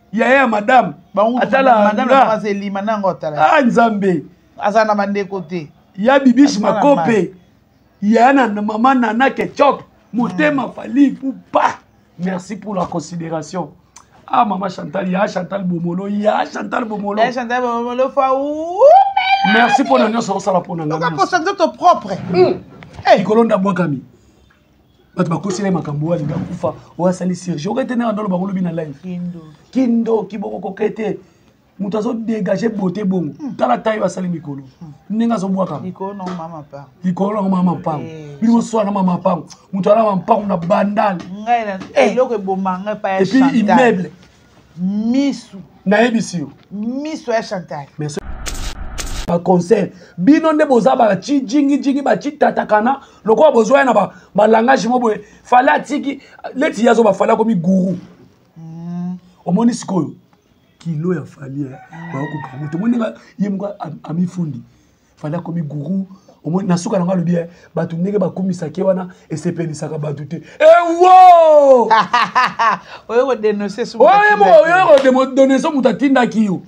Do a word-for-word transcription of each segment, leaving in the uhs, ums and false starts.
Yaya madame. Atala madame c'est limana ngotala. Ah Nzambe. Azana mande côté. Ya bibish makope. Ya na maman nana ketchup. Motema fali pour pas. Merci pour la considération. Ah maman Chantal, ya Chantal Bomolo, ya Chantal Bomolo. Ya Chantal Bomolo fa ou. Merci pour l'annonce sur ça la pour l'annonce. Pourquoi pour ça ton propre? Eh, Colonda Boakami. But ma conseiller makambo ali ngakufa wa sali Serge. Aurait tenu dans le bagolo bina live. Kindo. Kindo kiboko kokete. Mutazo dégager beauté bon. Tala taille wa sali mikolo. Ninga zo boaka. Iko non mama pa. Iko non mama pa. Bimo so na mama pa. Mutala mama pa na bandal. Ngai na eloko bomanga pa ya Chantal. Et puis immeuble. Misu. Na ebisio. Misu ya Chantal. Merci. Ba concert bino nde boza ba chi jingi jingi ba chi tatakana loko bozoya na ba ba langage mo boye fala tiki leti yazo ba fala komi guru mm. Omoni sikoyo kilo ya fali ya ba ko kamuto moni nga yemka ami fundi fala komi guru omoni nasuka nanga lo bien ba tu ndenge ba komisa ke wana esepelisa ka ba tuté eh wo oyo ko dénoncer so oyo mo oyo ko dénoncer mutatinda kiyo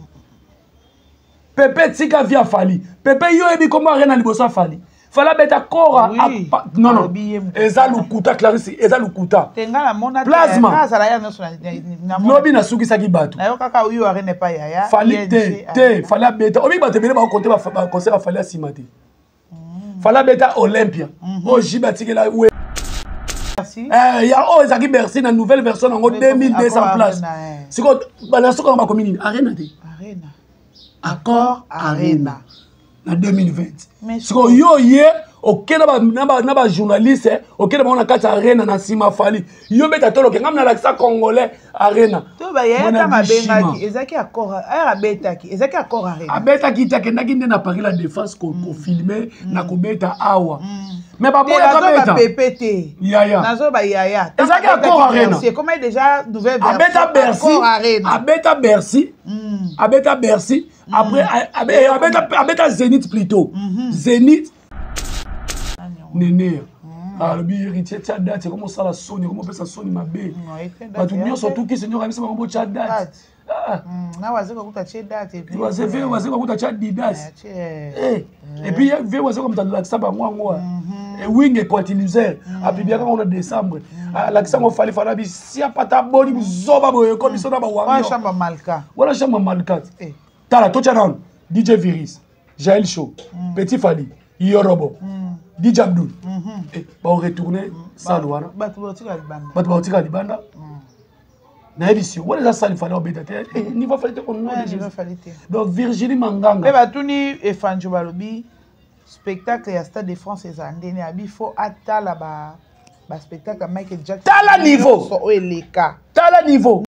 Pepe tika via fali. Pepe yo ebi comment rien na liboso fali. Fala beta kora oui. Non non. Eza lukuta Clarisse, eza lukuta. Tenga la mona plasma. Ka sala ya no so na lobi na suki saki bato. Na yo kaka uyo arene pa yaya. Fali te te fala beta. Obi bato bele ba compter ba concert fali asimate. Fala beta Olympia. O jiba tikela we. Merci. Eh ya o ezaki Bercy na nouvelle version en deux mille deux cents places. Siko bana soko ba commune arena te. Arena. Accord Arena en deux mille vingt. Siko yo ye okena ba naba naba journaliste okena ba on a kata Arena na sima fali. Yo beta tolo ke ngamna la congolais Arena. To ba ye ta mabenga ki ezaki accord ara beta ki ezaki accord Arena. Abeta ki ta kenda ki na Paris la défense ko ko filmer na ko beta awa. Mais pas pour la beta. P P T. Yaya. Nazo ba yaya. Ezaki accord Arena. C'est comme déjà nouvelle version. Abeta Bercy. Abeta Bercy. Abeta Bercy. Après, Abeta Zénith plutôt. Zénith. Néné. Alors, le héritier de date, c'est comment ça la sonne, comment on peut ça sonne ma belle. Bah, tout le monde surtout qui seigneur a mis ça comme ça date. Ah. Na waze kwa kuta che date. Waze ve waze kwa kuta cha didas. Eh. Et puis ve waze comme ça ça ba ngwa ngwa. Et wing et utiliser. A puis bien quand on a décembre. La qui ça mo fallait fallait bi si a pas ta boni zoba boye comme ça na ba wanga. Wala chamba malka. Wala chamba malka. Eh. Tala to charon D J Virus, Jaël Show, Petit Fali, Yorobo, D J Abdul. Et on retourner ça loana. Batu bautika libanda. Batu bautika libanda. Na édition, on les a sali fallait obéter. Et niveau fallait qu'on nous déjà fallait. Donc Virginie Manganga. Et batuni e fanjo balobi spectacle ya Stade de France ezandene abi fo atala ba ba spectacle Michael Jackson. Tala niveau. So eleka. Tala niveau.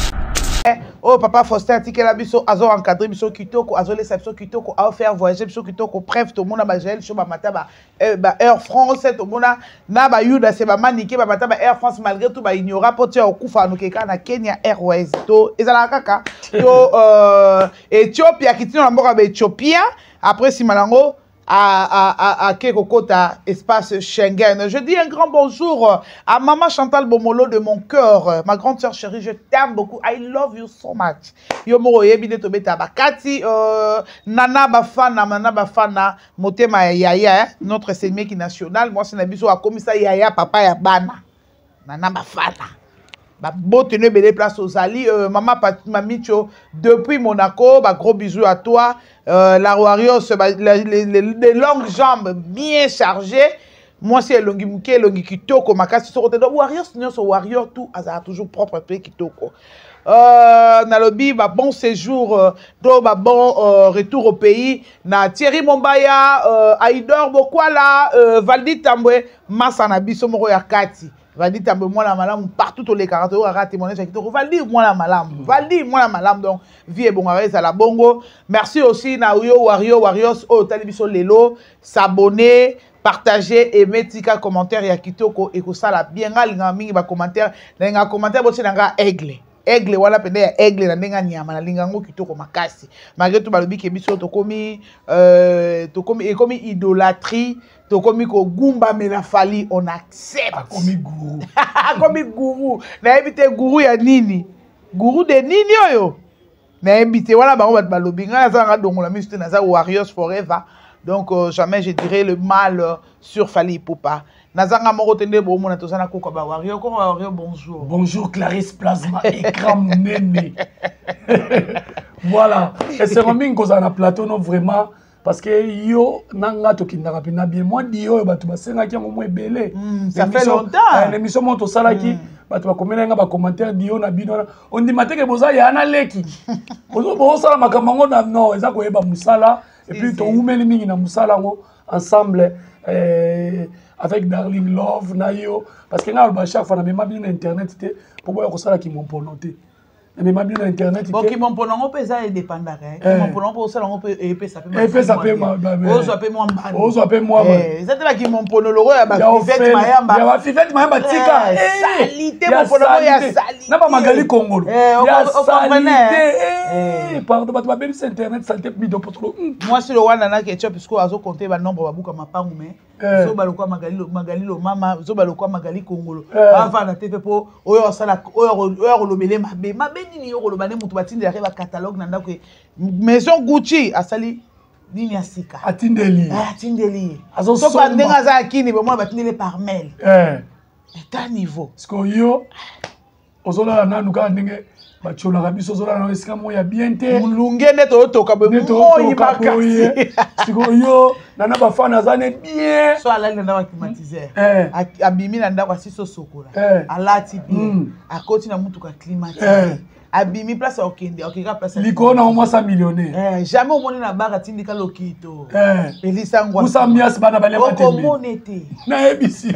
Oh papa Faustin tikela biso azo encadrer biso kitoko azo laisser biso kitoko a faire voyager biso kitoko bref to mona ba Jaël Show ba mataba ba Air France to mona na ba yuda se ba manike ba mataba Air France malgré tout ba ignora poti okufa no keka na Kenya Airways to ezala kaka to euh Ethiopia kitino na mboka ba Ethiopia après si malango à, à, à, à Kekokota, espace Schengen. Je dis un grand bonjour à maman Chantal Bomolo de mon cœur, ma grande sœur chérie, je t'aime beaucoup. I love you so much. Yomoro yebine to beta bakati, euh, Nana Bafana, Nana Bafana, Motema Yaya, notre sémique national. Moi, c'est Nabiso a commis ça Yaya, papa ya bana. Nana Bafana. Bah, beau tenue belle place aux alliés, euh, maman Mamicho depuis Monaco, bah, gros bisous à toi. Euh, la Warriors, bah, les, les, les, les longues jambes bien chargées. Moi, c'est longi mouké, longi kitoko, ma casse sur le Warriors, sinon ce Warrior tout, a toujours propre pays kitoko. Euh, Nalobi, bah, bon séjour, euh, do, bah, bon euh, retour au pays. Na Thierry Mombaya, euh, Aïdor Bokwala, euh, Valdi Tambwe, Masanabi, Somoro Yakati. Valdi Tambwe, moi la malam, partout au les caractères, à témoigner, Valdi, moi la malam, Valdi, moi la malam, donc, vie et bon arrêt, à la bongo. Merci aussi, Naoyo, Wario, Warriors, oh, Talibiso Lelo, s'abonner, partager, aimer, tika, commentaire, yakitoko, et que ça, la bien, nga, mingi, ba commentaire, nga, commentaire, bosse, nga, aigle. Aigle wala pende ya aigle na ndenga nyama na lingango kitoko makasi malgré tout balobi ke biso to komi euh to komi e komi idolâtrie to komi ko gumba mela fali on accepte komi gourou komi gourou na éviter gourou ya nini Gourou de nini oyo. Na ebité wala bango bat balobi nga za nga dongola mi c'était naza Warriors Forever. Donc euh, jamais je dirais le mal euh, sur Fally Ipupa. Naza nga moko tende bo mona tozana ko ba Warrior ko Warrior bonjour. Bonjour Clarisse Plasma écran nene. Voilà. Et c'est vraiment que ça na plateau non vraiment parce que yo nanga to kindaka pina bien moi dio bato basenga ki mo ebele. Ça fait longtemps. L'émission monto sala ki bato bakomela nga ba commentaire dio na bino on dit mateke boza ya na leki. Bozo bo sala makambo na non eza ko yeba musala et puis to umeli mingi na musala ngo ensemble euh, avec Darling Love na yo parce que nga ba chaque fois na même bien internet te pour boya ko sala ki mon ponoté. Mais ma bien internet bon qui mon ponon peut ça dépendre hein mon ponon pour ça on peut et peut ça peut et peut ça peut moi on soit peu moi on soit peu moi eh c'est là qui mon ponon logo ya ba fivette mayamba ya ba fivette mayamba tika salité mon ponon ya salité na ba magali kongolo ya salité eh pardon ba ba internet salité mi do potolo moi c'est le wana na ketchup parce que azo compter ba nombre ba buka mapangu mais zo ba lokwa magali magali lo mama zo ba lokwa magali kongolo avant na T V po oyo sala oyo oyo lobele mabe mabe nini yo koloba ne mutu batindi arrive catalogue nanda ko maison Gucci asali nini asika atindeli atindeli azo so pa ndenga za kini be moi batindeli par mail eh eta niveau sko yo ozola nanu ka ndenge bachola kabiso ozola na esika moya bien te mulunge neto toka be moyi makasi sko yo nana ba fana zane bien so ala nda ba climatiseur abimi nanda kwa siso sokola alati bien akoti na mutu ka climatiseur abimi place okende okeka place likona au moins cent millionnaire eh jamais au monde na baka tindika lokito eh elisa ngwa usambias bana bale matembe okomonete na ebisi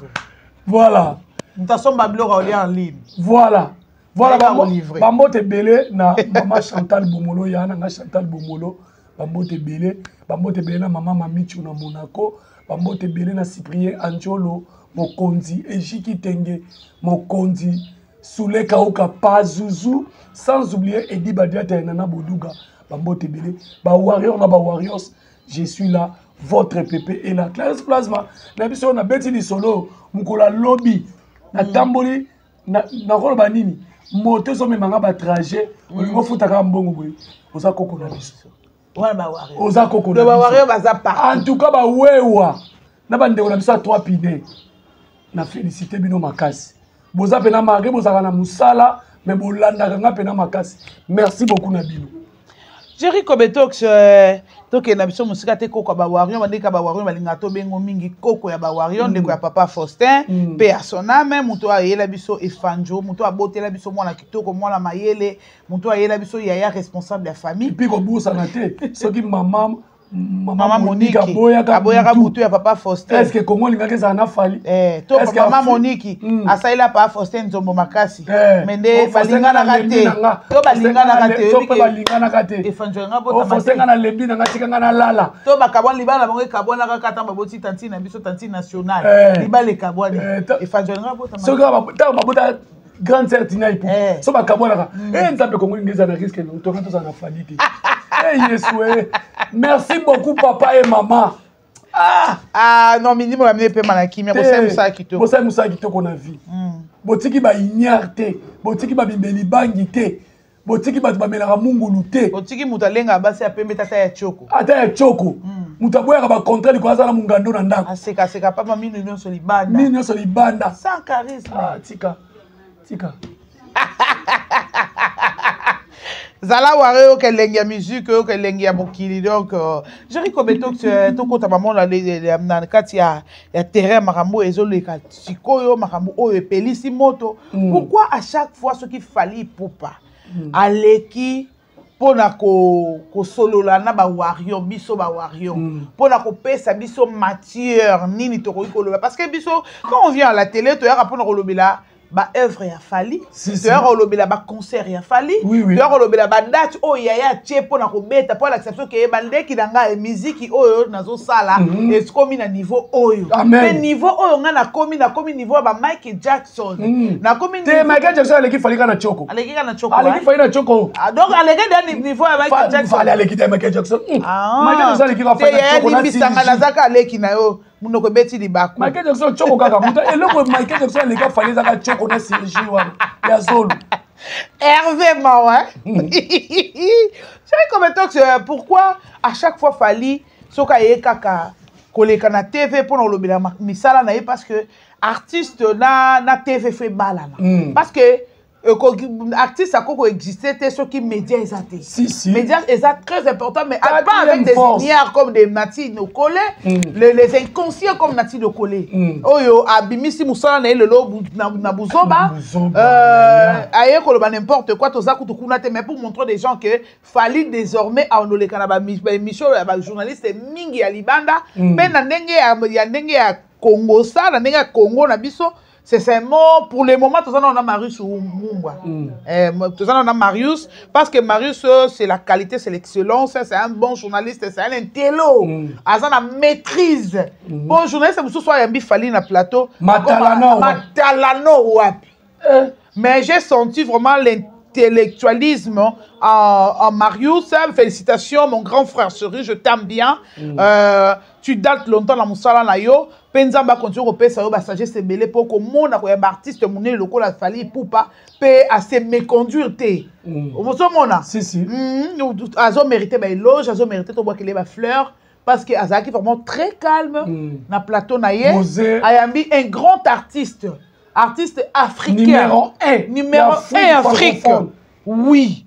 voilà ntasomba biloko oli en ligne voilà voilà bambo te belé na maman Chantal Bomolo yana nga Chantal Bomolo bambo te belé bambo te belé na maman Mamichu na Monaco bambo te belé na Cyprien Anjolo mokonzi Ejiki Tenge mokonzi Soule Kauka Pazuzu, sans oublier Eddie Badiata et Nana Boudouga, Bambo Tebele, Ba Warrior, na Ba Warriors, je suis là, votre pépé est là. Clarisse Plasma, na biso na beti li solo, mukola lobby, na tamboli, na na roloba nini, moto so me manga ba trajet, olingo futa ka mbongo boy, oza koko na biso. Wana Ba Warrior. Oza koko na biso. Ba Warrior baza pa. En tout cas ba wewa, na ba ndeko na biso trois pine. Na félicité bino makasi. Boza pena maré boza na musala mais bolanda nga pena makasi. Merci beaucoup Nabilo. Jerry Kobetox toke na biso musika te koko ba Warrior bandika ba Warrior balinga to bengo mingi koko ya ba Warrior ndeko ya papa Faustin pe asoname muto ayela biso efanjo muto abotela biso mwana kitoko mwana mayele muto ayela biso yaya responsable ya famille puis ko busa na te soki maman Maman Monique aboya ka mutu ya papa Faustin. Est-ce que Congo linga ke na fali? Eh, to maman Monique asaila papa Faustin nzombo makasi. Mende balinga na kate. To balinga na kate. To balinga na kate. Efanjo nga bota mate. Faustin na lembi na ngati nga na lala. To bakabon libala bango kabona ka kata baboti tanti na biso tanti national. Libale kaboni. Efanjo nga bota mate. So ga ba babota grande sœur Tina Ipu. So bakabona ka. Eh nzambe Congo linga na risque no to kanto na fali te. Eh Yesoué. Merci beaucoup papa et maman. Ah ah non minimum la mine pe manaki mais bossa musa kitoko. Bossa musa kitoko na vie. Botiki ba ignarté, botiki ba bimbeli bangité, botiki ba ba melaka mungulu te. Botiki mutalenga basi ya pembe tata ya choko. Ata ya choko. Mutaboya ka ba contrat ko azala mungando na ndako. Aseka seka papa minu nyonso libanda. Minu nyonso libanda. Sans charisme. Ah tika. Tika. Zala Warrior que lengia musique que lengia mokili donc Jerry Kobetox to kota maman na na kati ya ya terrain makambo ezoleka sikoyo makambo oyo pelisi moto pourquoi à chaque fois ce qui Fally Ipupa aleki pona ko ko solola na ba Warrior biso ba Warrior pona ko pesa biso matière nini to ko koloba parce que biso quand on vient à la télé to ya pona ko lobela ba œuvre ya Fally tu as relobé ba concert ya Fally tu as relobé ba date o yaya tie pona ko beta pour l'acception que bande ki danga musique oyo nazo sala est comme na niveau oyo mais niveau oyo nga na komi na komi niveau ba Michael Jackson na komi te Michael Jackson aleki Fally kana choko aleki kana choko aleki Fally na choko donc aleki dans niveau ya Michael Jackson Fally aleki de Michael Jackson Michael Jackson aleki ka Fally na choko na bisanga na zaka aleki na yo muno ko beti libako Michael Jackson choko kaka muta eloko Michael Jackson aleki Fally zaka choko na Sergi wana ya zolo Hervé Mawa. C'est comme ça, pourquoi à chaque fois Fali, soka ye kaka, koleka na T V pour nous le misala na parce que artiste na na T V fait mal mm. Parce que euh, artiste a quoi exister c'est ce qui médias exacté. Si si. Médias exact très important mais pas avec des ignares comme des Nati no collé, mm. les, les inconscients comme Nati no collé. Mm. Oyo abimisi musala na le lobo na buzoba. Euh aye ko ba n'importe quoi to zaku to kunate mais pour montrer des gens que Fali désormais a onolé kanaba mission ba journaliste mingi ya libanda mais na ndenge ya ndenge ya Congo ça na ndenge ya Congo na biso. C'est seulement pour le moment, tout ça on a Marius ou Mumba. Mm. Eh, tout ça on a Marius parce que Marius c'est la qualité, c'est l'excellence, c'est un bon journaliste, c'est un intello. Mm. Azan la maîtrise. Mm. Bon journaliste, c'est soit un bifali na plateau. Matalano. Matalano wapi. Eh. Mais j'ai senti vraiment l'intellectualisme en, en Marius. Félicitations, mon grand frère chéri, je t'aime bien. Mm. Euh, tu dates longtemps dans mon salon là yo. Penzamba continue au pays ça yo ba sagesse c'est belé pour que mon artiste moné le ko la Fali poupa pe à se méconduire té. Vous mona? Si si. Mm, azo mérité ba éloge, azo mérité to bois qu'il ba fleur parce que Azaki vraiment très calme mm. na plateau na ye. Ayambi un grand artiste, artiste africain. Numéro un. Numéro un Afrique. Oui.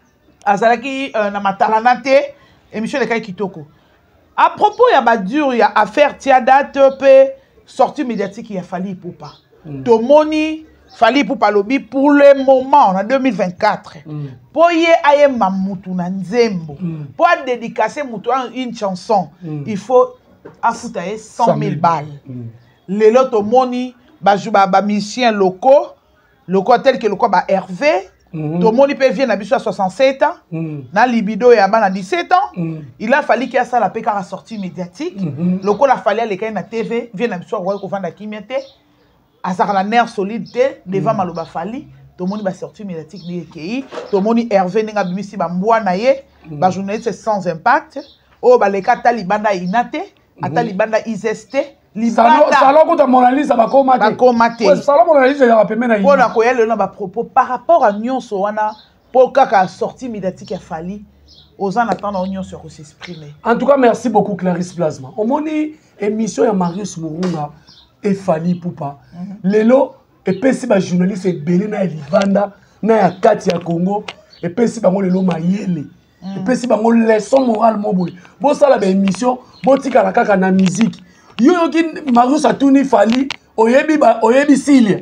Azaki euh, na matalanate émission de Kai Kitoko. À propos, il y a ma dure, il y a affaire, il y a date, sortie médiatique, il y a Fali Poupa. Mm. Tomoni, Fali Poupa lobby pour le moment, en deux mille vingt-quatre. Mm. Pour y aller mamoutou na nzembo, mm. pour dédicacer moutou une chanson, mm. il faut affouter cent mille balles. Mm. Les lots Tomoni, bah jouba bah musiciens locaux, locaux tel que le quoi bah Hervé. Mm -hmm. Tout le monde peut venir à soixante-sept ans, mm. na libido et à dix-sept ans. Mm. Il a fallu qu'il y ait ça la P K à sortie médiatique. Mm -hmm. Le coup, il a fallu aller à la T V, vient à bisou à vendre la kimete, à ça la nerf solide devant mm. Maloba Fali. Tout le monde va sortir médiatique ni K I. Tout le monde Hervé n'enga bimisi ba mboa naie, ba journaliste sans impact. Oh ba les cas talibanda inate, a talibanda iseste. Salon salon contre mon analyse ça va commater. Va commater. Salon mon analyse ça va permettre na. Pour la koyel na ba propos par rapport à nyonso wana pour kaka sortie médiatique a Fali aux en attendant nyonso ko s'exprimer. En tout cas merci beaucoup Clarisse Plasma. Au moni émission ya Marius Murunga et Fali Poupa. Lelo et pesi ba journaliste belé na libanda na ya kati ya Congo et pesi bango lelo mayele. Et pesi bango leçon morale moboy. Bo sala ba émission bo tika la kaka na musique. Yo qui Marius a tourné Fali oyebi ba oyebi Silia.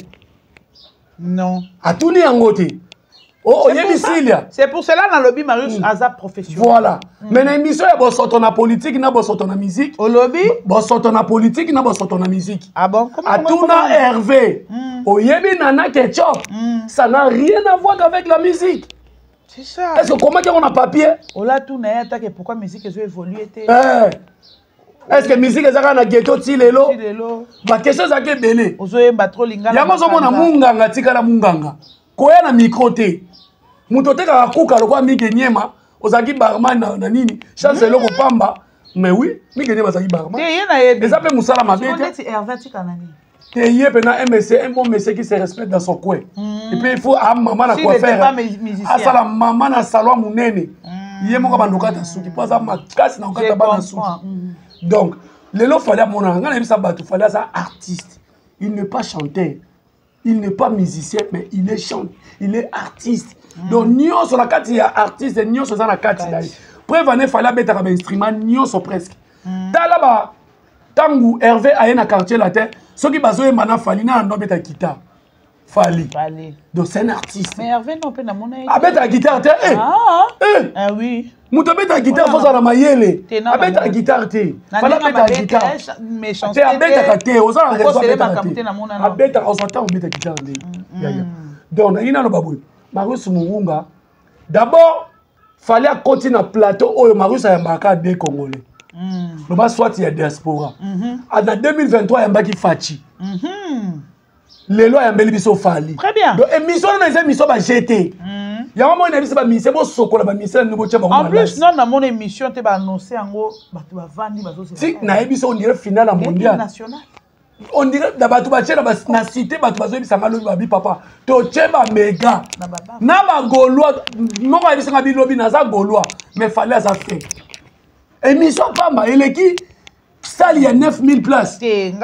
Non. A tourné en côté. Oh oyebi Silia. C'est pour cela dans le lobby Marius mm. Azap professionnel. Voilà. Mm. Mais dans l'émission il y a sorti na politique, na bo sorti na musique. Au lobby bo sorti na politique, na bo sorti na musique. Ah bon? Comment a tourné Hervé. Mm. Oyebi Nana Ketchup. Mm. Ça n'a rien à voir avec la musique. C'est ça. Est-ce que comment on a papier? On l'a tourné que pourquoi musique a évolué était. Eh. Est-ce que musique est dans ghetto tilelo? Tilelo. Ba question ça ke belé. Ozoyemba trop lingala. Ya mazo mona munganga tikala munganga. Koya na micro te. Muto te ka kuka lokwa mike nyema, ozaki barman na, na nini? Chance loko pamba. Mais oui, mike nyema zaki barman. Te yena yebi. Les appels musala mabe. Tu es Hervé tikanani. Te yé pena un monsieur, un bon monsieur qui se respecte dans son coin. Et puis il faut ah maman na quoi faire. Ah ça la maman na salon munene. Yé moko bandoka ta suki, pas ça makasi na okata bana suki. Donc, les lots fallait mon an, il fallait ça artiste. Il n'est pas chanteur, il n'est pas musicien, mais il est chanteur, il est artiste. Mm. Donc, nion sur la carte, il y a artiste, et nion sur la carte, il y a. Prévenez, il fallait mettre un instrument, nion sur presque. Dans là-bas, Tangu, Hervé, a un quartier la terre, ceux qui basent sur Mana Fali, n'a pas de guitare. Fali. Donc, c'est un artiste. Mais Hervé, non, pas de mon aide. Ah, ben, la guitare, t'es. Ah, ah, oui. Moutou beta guitare faut ça la mayele. Abeta guitare te. Fala beta guitare. Mais chanter. Te abeta kate, oza na raison abeta. Abeta osata obeta guitare te. Donc ina no babou. Marius Murunga. D'abord, fallait continuer à plateau oyo Marius ayambaka des Congolais. Le bas soit il y a diaspora. En deux mille vingt-trois yambaki Fachi. Les lois yambeli biso Fali. Très bien. Donc émission na émission ba G T. Il y a un moment où il y a des gens qui en plus, non, dans mon émission, tu as annoncé en gros, tu vas vendre, tu vas si, on dirait finale mondiale. National. on dirait na bato batie na cité bato bazoyebisanga lobi babi papa totie bamega na bagaulois moko ayebisanga bilobi naza gaulois mais fallait aza fait émission pamba eleki salle il y a neuf mille places.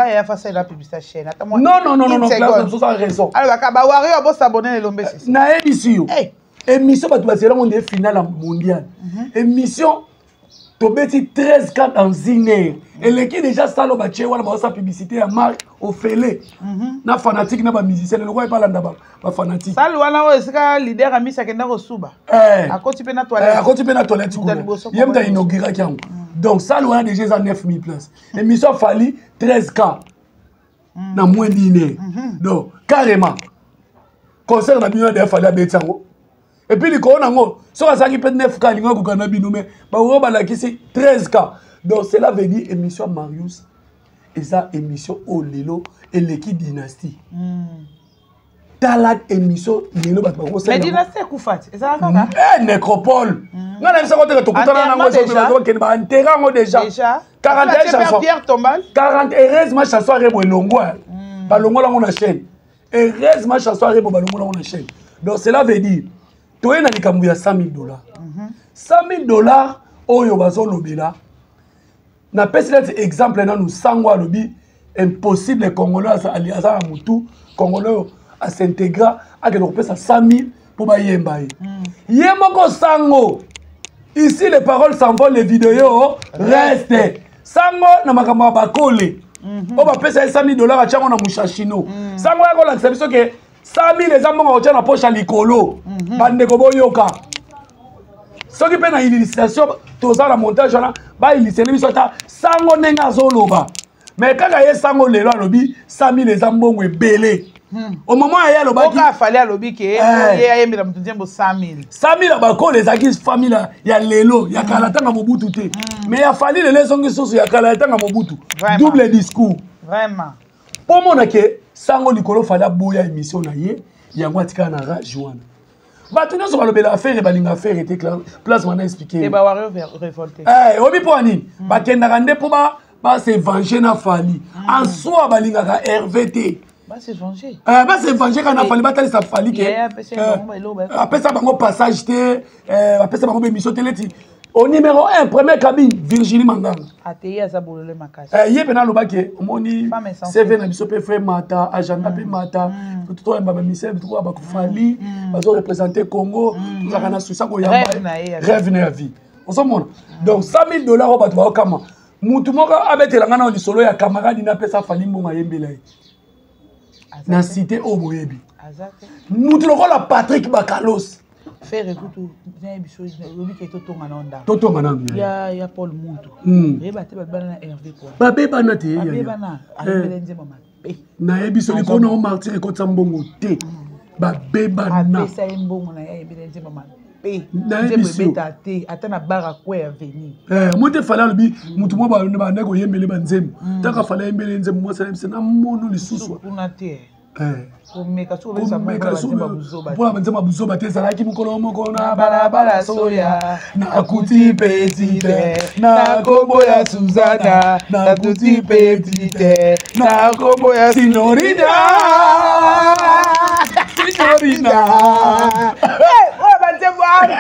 Non, non, non, non, non, place, vous avez raison. Alors, bah, Wario, bon s'abonner les lombes. Na émission. Émission, bah, tu vas dire, on est finale mondiale. Émission, tu bêtis treize cas dans une heure. Et l'équipe déjà, ça, bah, tu vois, sa publicité à marque, au fêlé. Na fanatique, na ba musicien, le roi est pas là, ba fanatique. Ça, le c'est que leader a mis ça qui est dans le souba. À côté de la toilette. À côté de la toilette, il y a une inauguration. Donc, ça, on a déjà neuf mille places. L'émission Fali, treize cas. Dans moins d'une heure. Donc, carrément. Concert, on a besoin de Fali à Bétango. Et puis, les corons, si on a neuf cas, il y a treize cas. Donc, cela veut dire émission Marius. Et ça, émission Olelo et l'équipe dynastie. Talat émission Lelo Batbako. Mais dynastie Koufat, c'est ça la Eh, nécropole. Non, non, c'est quoi tu as déjà. Déjà. quarante et un chansons. quarante et un chansons à Rebo Longo. Balongo là on a chaîne. Et reste ma chanson à Rebo Balongo là on a chaîne. Donc cela veut dire, tu es dans les cent mille dollars. cent mille dollars, oh yo bazo lobila. Na pesi là exemple là nous sangwa lobi impossible les Congolais à à Moutou, Congolais à s'intégrer à que l'on paie cent mille pour ba yemba. Yemoko sango. Ici les paroles s'envolent, les vidéos restent. Sango na makambo bakole. On va payer cent mille dollars à Tchango na Mouchachino. Sango ya ko l'acception que cent mille les amants au na poche à likolo. Bande ko boyoka. Ceux qui prennent une illustration, tous ça la montage là, ba illustrer biso ta sango nenga zoloba. Mais quand il y a sango lelo lobi cent mille les amants belé. Au moment où il y a le bac, il fallait lobby que il y a mis la cent mille. cent mille à les acquis famille il y a lelo, il y a Kalata à Mobutu. Mais il a fallu les leçons qui sont il y a Kalata à Mobutu. Double discours. Vraiment. Pour moi que sango likolo fallait boya émission na yé, il y a ngwatika na ra joana. Ba tuna so ba lobela affaire ba linga affaire était clair. Place m'a expliqué. Et ba waro révolté. Eh, obi pour ani. Ba kenda rande pour ba ba se venger na fali. En soi ba linga ka R V T. Bah c'est venger. Euh bah c'est venger quand on a fallu battre ça fallait que après ça bango passage té euh après ça bango émission télé au numéro un première cabine Virginie Manganga. Ateye za bolole makasi. Euh yé pena lobaki omoni C V na biso pe frère Mata agenda pe Mata tout toi ba mission tout ba ko fali bazo représenter Congo tout ça kana susa ko yamba rêve na vie. On s'en montre. Donc cent mille dollars au batwa kama mutu moko abetela ngana on solo ya camarade na pesa fali mbonga yembela. Na cité au Moyebi. Nous devons la Patrick Bakalos. Faire écoute, bien biso, lobi ke to tonga nonda. To tonga nonda. Ya ya Paul Muntu. E ba te ba bana na Hervé quoi. Ba be bana te ya. Ba be bana. Ayebele nzema ma. Na e biso ko na martyr ko tsambongo te. Ba be bana. Ba pesa mbongo na ayebele nzema ma. Na e biso beta te atana bara kwa ya venir. Eh, mo te fala lobi mutu mo ba ba ndeko yembele ba nzema. Taka fala yembele nzema mo sala bisena mono lisusu. Una te. Eh. Komeka so besa meka ba buzoba. Pour la nzema buzoba te sala ki mukolo moko na balabala soya. Na kuti petite. Na kombo ya Suzana. Na kuti petite. Na kombo ya Signorina. Signorina. Eh, oh ba nzema.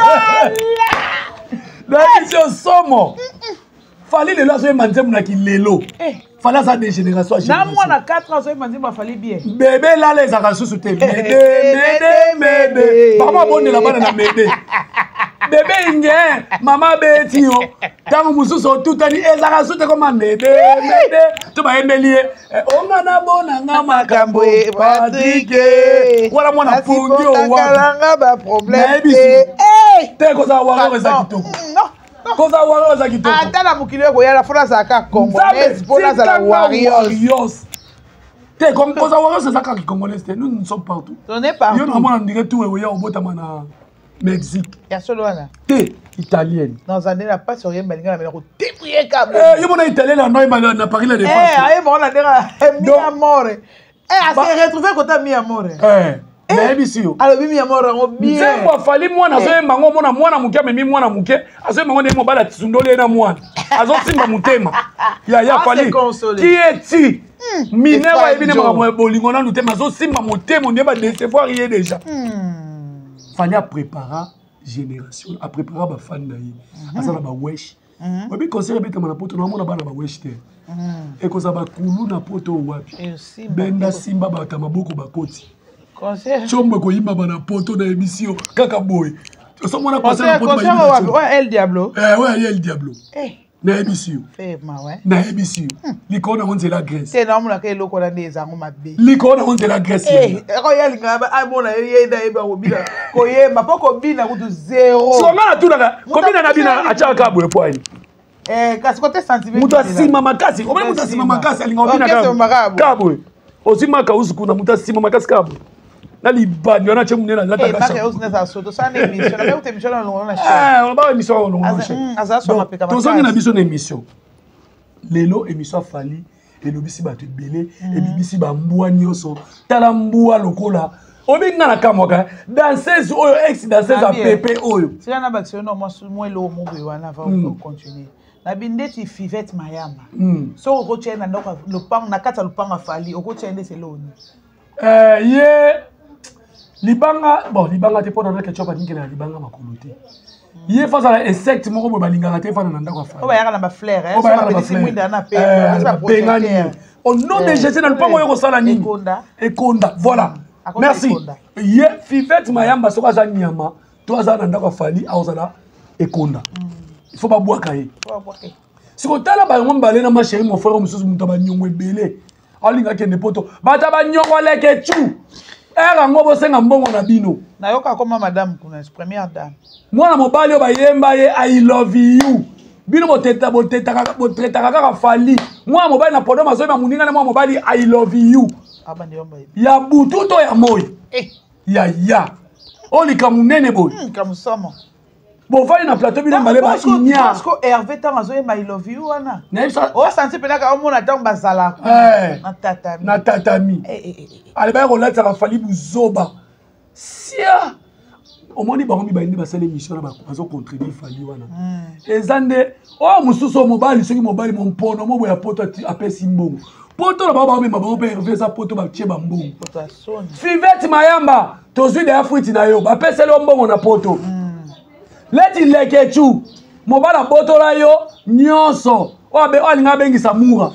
La question somo. Fallait le laisser manger mon akilelo. Fallait ça des générations à génération. Dans moi na quatre ans, ça manger ma fallait bien. Bébé là les araçons sous tes. Médé, médé, médé. Maman bonne là-bas na médé. Bébé ingé, maman Betty yo. Tant musu so tout ani les araçons te comme médé, médé. Tu vas emelier. O ngana bona nga makambo Patrick. Voilà moi na pongi o wa. Kalanga ba problème. Eh, te ko za wa za kitoko. Non. Koza warriors za kitoko. Atala mukile ko yala fona za ka congolaise pona za la warriors. Te comme koza warriors za ka congolaise, nous nous sommes partout. On est partout. Yo normalement on dirait tout et yo botama na Mexique. Ya solo wana. Te italienne. Dans un n'a pas sur rien balinga na ko débrier câble. Eh yo mona italien na noy na Paris la défense. Eh aye bon na dera mi amore. Eh a se retrouver côté mi amore. Eh mais bisio alors bimi ya moro ngo bien nzembo fali mwana zo mango mona mwana muke memi mwana muke azo mango ne mobala tsundole na mwana azo simba mutema ya ya fali qui est-tu Minewa ebine makambo bolingo na nute mazo simba motemo ndeba décevoir yé déjà. Fallait préparer génération, à préparer ba fan na yi. Asa na ba wesh. Obi conseiller beta na poto na mona bana ba wesh te. Et ko za ba kulu na poto wapi. Benda simba ba ta maboko ba koti. Conseiller. Chombo ko yimba bana poto na émission kaka boy. So mona conseiller na poto ba yimba. Ouais, El Diablo. Eh ouais, El Diablo. Eh. Na émission. Fait ma ouais. Na émission. Likona on c'est la Grèce. C'est normal que loko na ndeza ngoma be. Likona on c'est la Grèce. Eh, royal ngaba ay bona yenda eba obina. Ko yemba poko bina kutu zéro. So ngana tu na combien na bina acha kabwe point. Eh, kasi kote sentiment. Mutu asima makasi. Obe mutu asima makasi alinga obina kabwe. Kabwe. Osima ka usiku na mutu asima makasi kabwe. Na libani wana che munena lata kasa. Eh, maka usine za soto sana émission. Na uté émission na longo na show. Eh, on ba émission longo na show. Aza so mapeka makasi. Tozongi na biso na émission. Lelo émission fali et lobisi ba te belé et bibisi ba mbwa nyoso. Tala mbwa lokola. Obi ngana kamoka danseuse oyo ex danseuse a pepe oyo. Si na ba no mo mo lo mo be wana va continuer. Na bindeti Fivette Mayamba. So oko tshena ndoka lopang na kata lopanga fali oko tshende seloni. Eh ye libanga bon libanga te pona na ketchup aningi na libanga makolo te. Ye face à insecte moko bo balingaka te fana na ndako fa. O ba yaka na ba fleur eh. O ba yaka na mwinda na pe. Ça protège. Au nom de Jésus na lupango yo kosala nini? Ekonda. Ekonda. Voilà. Merci. Ye Fivette Mayamba soka za nyama to aza na ndako fali aozala ekonda. Il faut pas boire kaye. Si ko tala ba ngomba le na ma chérie mon frère mususu mutaba nyongwe belé. Alinga kende poto. Bata ba nyongwa leke chu. Era ngobo senga mbongo na bino. Na yoka koma madame kuna première dame. Mwana mobali ba yemba ye I love you. Bino boteta boteta botreta kaka fali. Mwana mobali na podo mazo ba muninga na mwana mobali I love you. Aba ndi yomba. Ya bututo ya moyo. Eh. Ya ya. Oli kamunene boy. Hmm kamusomo. Bon fali na plateau bino mbale ba inya. Parce que Hervé tangazo ye I love you wana. Na ça. O santi penaka omona tango bazala. Eh. Na tatami. Na tatami. Eh eh eh. Ale ba ko lata ka fali buzoba. Sia. Omoni ba ngomi ba ndi ba sala émission na ba bazo contribuer fali wana. Ezande o mususu mobali soki mobali mon pono mo boya poto apesi mbongo. Poto na ba ba mema ba pe Hervé sa poto ba tie ba mbongo. Poto asoni. Fivette Mayamba tozui de Afrique na yo ba pesele mbongo na poto. Leti lekechu mobala botola yo nyonso obe olinga bengisa mura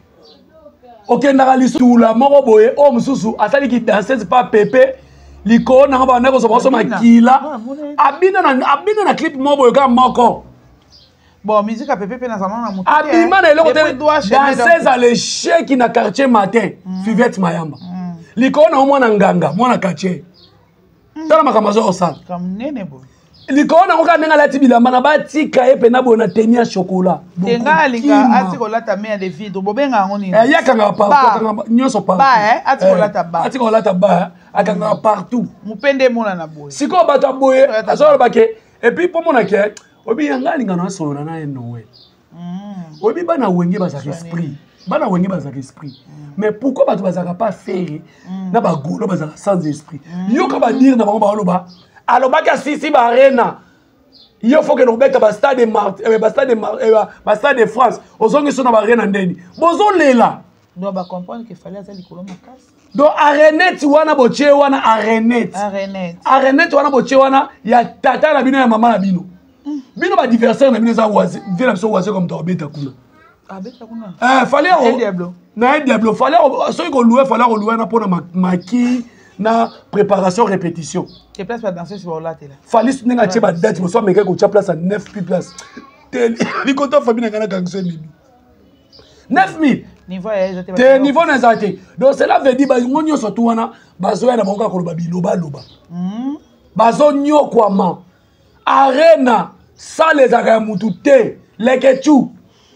okendaka lisula moko boye o mususu asali ki danseuse pa pepe likona ngaba ndako so baso makila abina na abina na clip mo boye ka moko bon musique a pepe pe na salon na mutu abima na eloko te danseuse à l'échec na quartier matin Fivette Mayamba likona mwana nganga mwana quartier tala makamazo osala comme nene boy likona ngoka nenga lati bilamba na batika epe na bona tenia chocolat tenga linga ati kolata meya de vidre bobenga ngoni eh yakanga pa nyoso pa ba eh ati kolata ba ati kolata ba akanga partout mupende mona na boye siko bata boye azolo bake et puis pour mona ke obi yanga linga na solo na Noël mm obi bana wenge ba esprit bana wenge ba esprit mais pourquoi bato bazaka pas faire na ba golo bazaka sans esprit yo ka ba dire na ba ba loba alors baka sisi ba arena il faut que nous beta ba stade de Mart ba stade de ba stade de France ozongi so na ba arena ndeni bozo lela doit ba comprendre que fallait azali kolo makasi donc arenet wana boche wana arenet arenet arenet wana boche wana ya tata na bino ya mama na bino bino ba diversaire na bino za wazi vient so wazi comme to beta kuna abeta kuna eh fallait El Diablo na El Diablo fallait so ko louer fallait ko louer na pona maki na préparation répétition. Tu place pas danser sur la télé. Fallait soutenir la tchèba date, mais soit mais quelque chose place à neuf mille places. Les comptes famille n'a qu'un seul mille. neuf mille. Niveau est te niveau n'a zate. Donc cela veut dire bah on y surtout wana bazo ya na bonga ko loba biloba loba. Hmm. Bazo nyo kwa ma. Arena ça les aga mutute lekechu.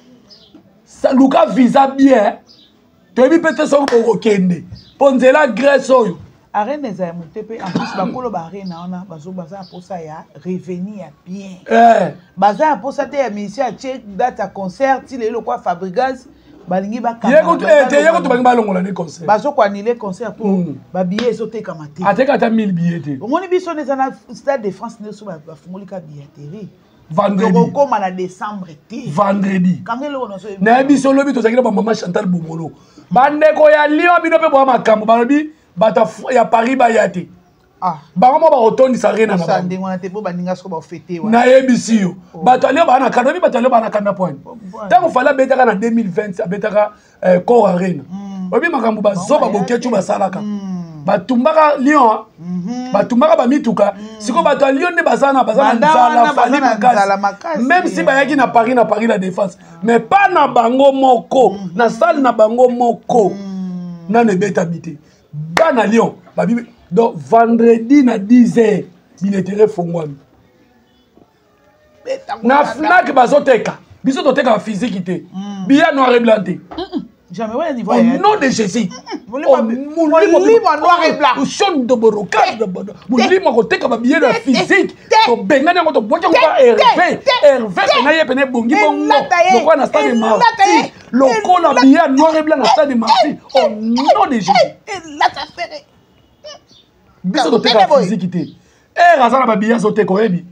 Ça Luka visa bien. Tu bi peut-être so ko kende. Ponzela Grèce oyo. Arène des amours, en plus, bakolo barène, on a bazo baza pour ça ya revenir bien. Eh. Baza pour ça te mission à check date à concert, il est le quoi Fabregas, balingi ba kamera. Yeko tu eh te yeko tu balingi balongola ne concert. Bazo ko annuler concert pour ba billet sauter kamate. Ateka ta mille billets te. Omoni biso des na stade de France ne so ba fungoli ka billetterie. vendredi tokokoma na décembre te vendredi kangelo ono so na biso lobi to zakira ba maman Chantal Bomolo bandeko ya Lyon bino pe bo makambo balobi bata ya Paris ba yate ah bango mo ba otondisa rena na ba ndingo na te bo baninga so ba fêter wa na ebisi yo bato alio ba na kanobi bato alio ba na kanda point tango fala betaka na deux mille vingt abetaka Cor Arena obi makambo bazoba boketu basalaka batumbaka Lyon batumbaka ba mituka siko bato ya Lyon ne bazana bazana nzala fali makasi même si bayaki na Paris na Paris la Défense mais pas na bango moko na salle na bango moko na ne beta bité bana Lyon babi donc vendredi na dix heures biletere fongwami na Fnac bazoteka biso toteka physique te billet noir et blanc te jamais ouais niveau au nom de Jésus mon livre noir et blanc son de boroka mon livre ko teka ba billet de physique to bengana ko to boka ko Hervé Hervé na ye pene bongi bongo lokwa na stade Marty lokona billet noir et blanc na stade Marty au nom de Jésus la ça fait biso toteka physique te er azana ba billet zo teka oyebi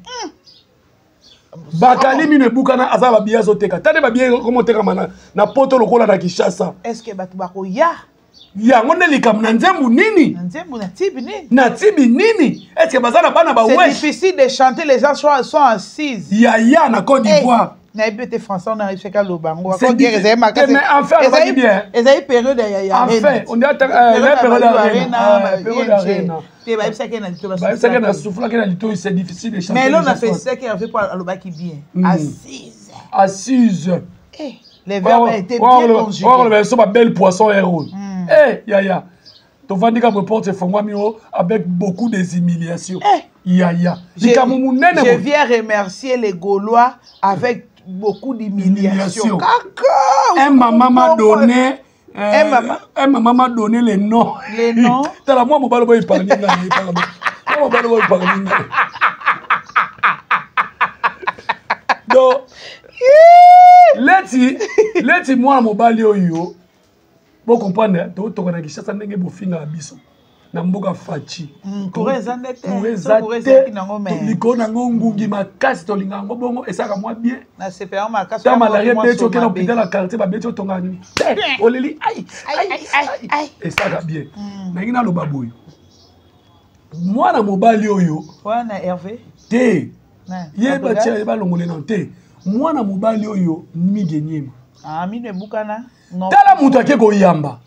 bakali mine bukana azaba ba billet zo teka tande ba billet ko moteka mana na poto lokola na Kinshasa est-ce que batu bako ya yango ne likam na nzembu nini na nzembu na tibi nini na tibi nini est-ce que bazana bana ba wesh c'est difficile de chanter les gens sont sont assises ya ya na Côte d'Ivoire na ebete français on arrive ka lobango c'est guerre ezay makasi mais enfin ça dit bien ezay période ya ya enfin on dit la période arena période arena te ba ibsa ke na lito ba ibsa ke na souffla ke na lito c'est difficile de chanter mais là on a fait ça qui avait pas alobaki bien assise assise eh les verbes étaient bien conjugués on le so ba belle poisson héros eh ya ya to vandika me porte fongwami avec beaucoup des humiliations ya ya je viens remercier les Gaulois avec beaucoup d'humiliation. Un maman m'a donné un maman un maman m'a donné les noms. Les noms. T'as la moi mon balo boy parler là, moi mon balo boy parler. Donc leti leti moi mon balo yo. Bon comprendre, to to kana kishasa ndenge bofinga biso. Na mboka fachi kureza ndete kureza kinango me liko nango ngungi makasi to linga ngo bongo esaka mwa bien na sepera makasi ta malaria beto ke na hôpital la quartier ba beto tongani oleli ai ai ai esaka bien na ngina lo baboyo mwana mobali oyo mwana Hervé te ye ba tia ba longole non te mwana mobali oyo migenyema ah mine bukana non tala mutu akeko yamba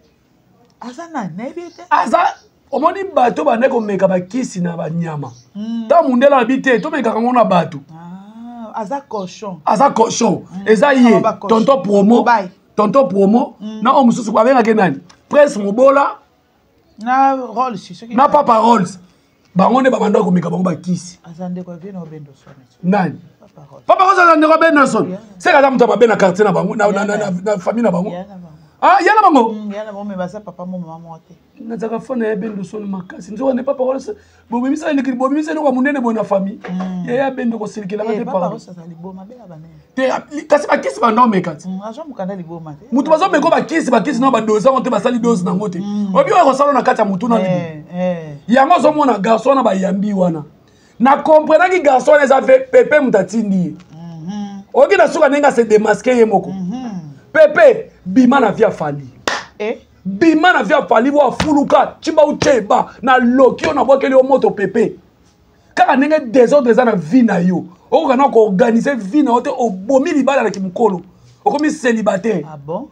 azana nebete aza omoni bato bande ko meka bakisi na banyama ta mundela habité to meka ngona bato ah aza cochon aza cochon eza ye tonto promo tonto promo na o mususu kwa benga kenani presse mobola na Rolls ce qui na papa Rolls bangonde ba banda ko meka bango bakisi azande ko vino bendo sone nani papa Rolls azande ko bendo sone c'est ka muta ba bena quartier na bango na na famille na bango ah yana bango yana bango me basa papa mo mama mote na zaka fona ya bendo solo makasi nzo ne papa Rolls bobi misa ni bobi misa no kwa munene bona famille ya ya bendo ko silikela ngate papa Rolls sa liboma bela bana te kasi ba kisi ba no mekati ajo mukanda liboma te mutu bazo meko ba kisi ba kisi no ba doza on te ba sali dose na ngote obi wa ko sala na kati ya mutu na libo eh yango zo mona garçon na ba yambi wana na comprendre ki garçon les avait pepe mutatindi mhm oki na suka nenga se démasquer ye moko pepe bima na via fali eh bima na via fali wa fuluka chimba ucheba na lokio na bwakeli o moto pepe kaka nenge désordre za na vie na yo o kana ko organiser vie na ote obomi libala na kimukolo okomi célibataire ah bon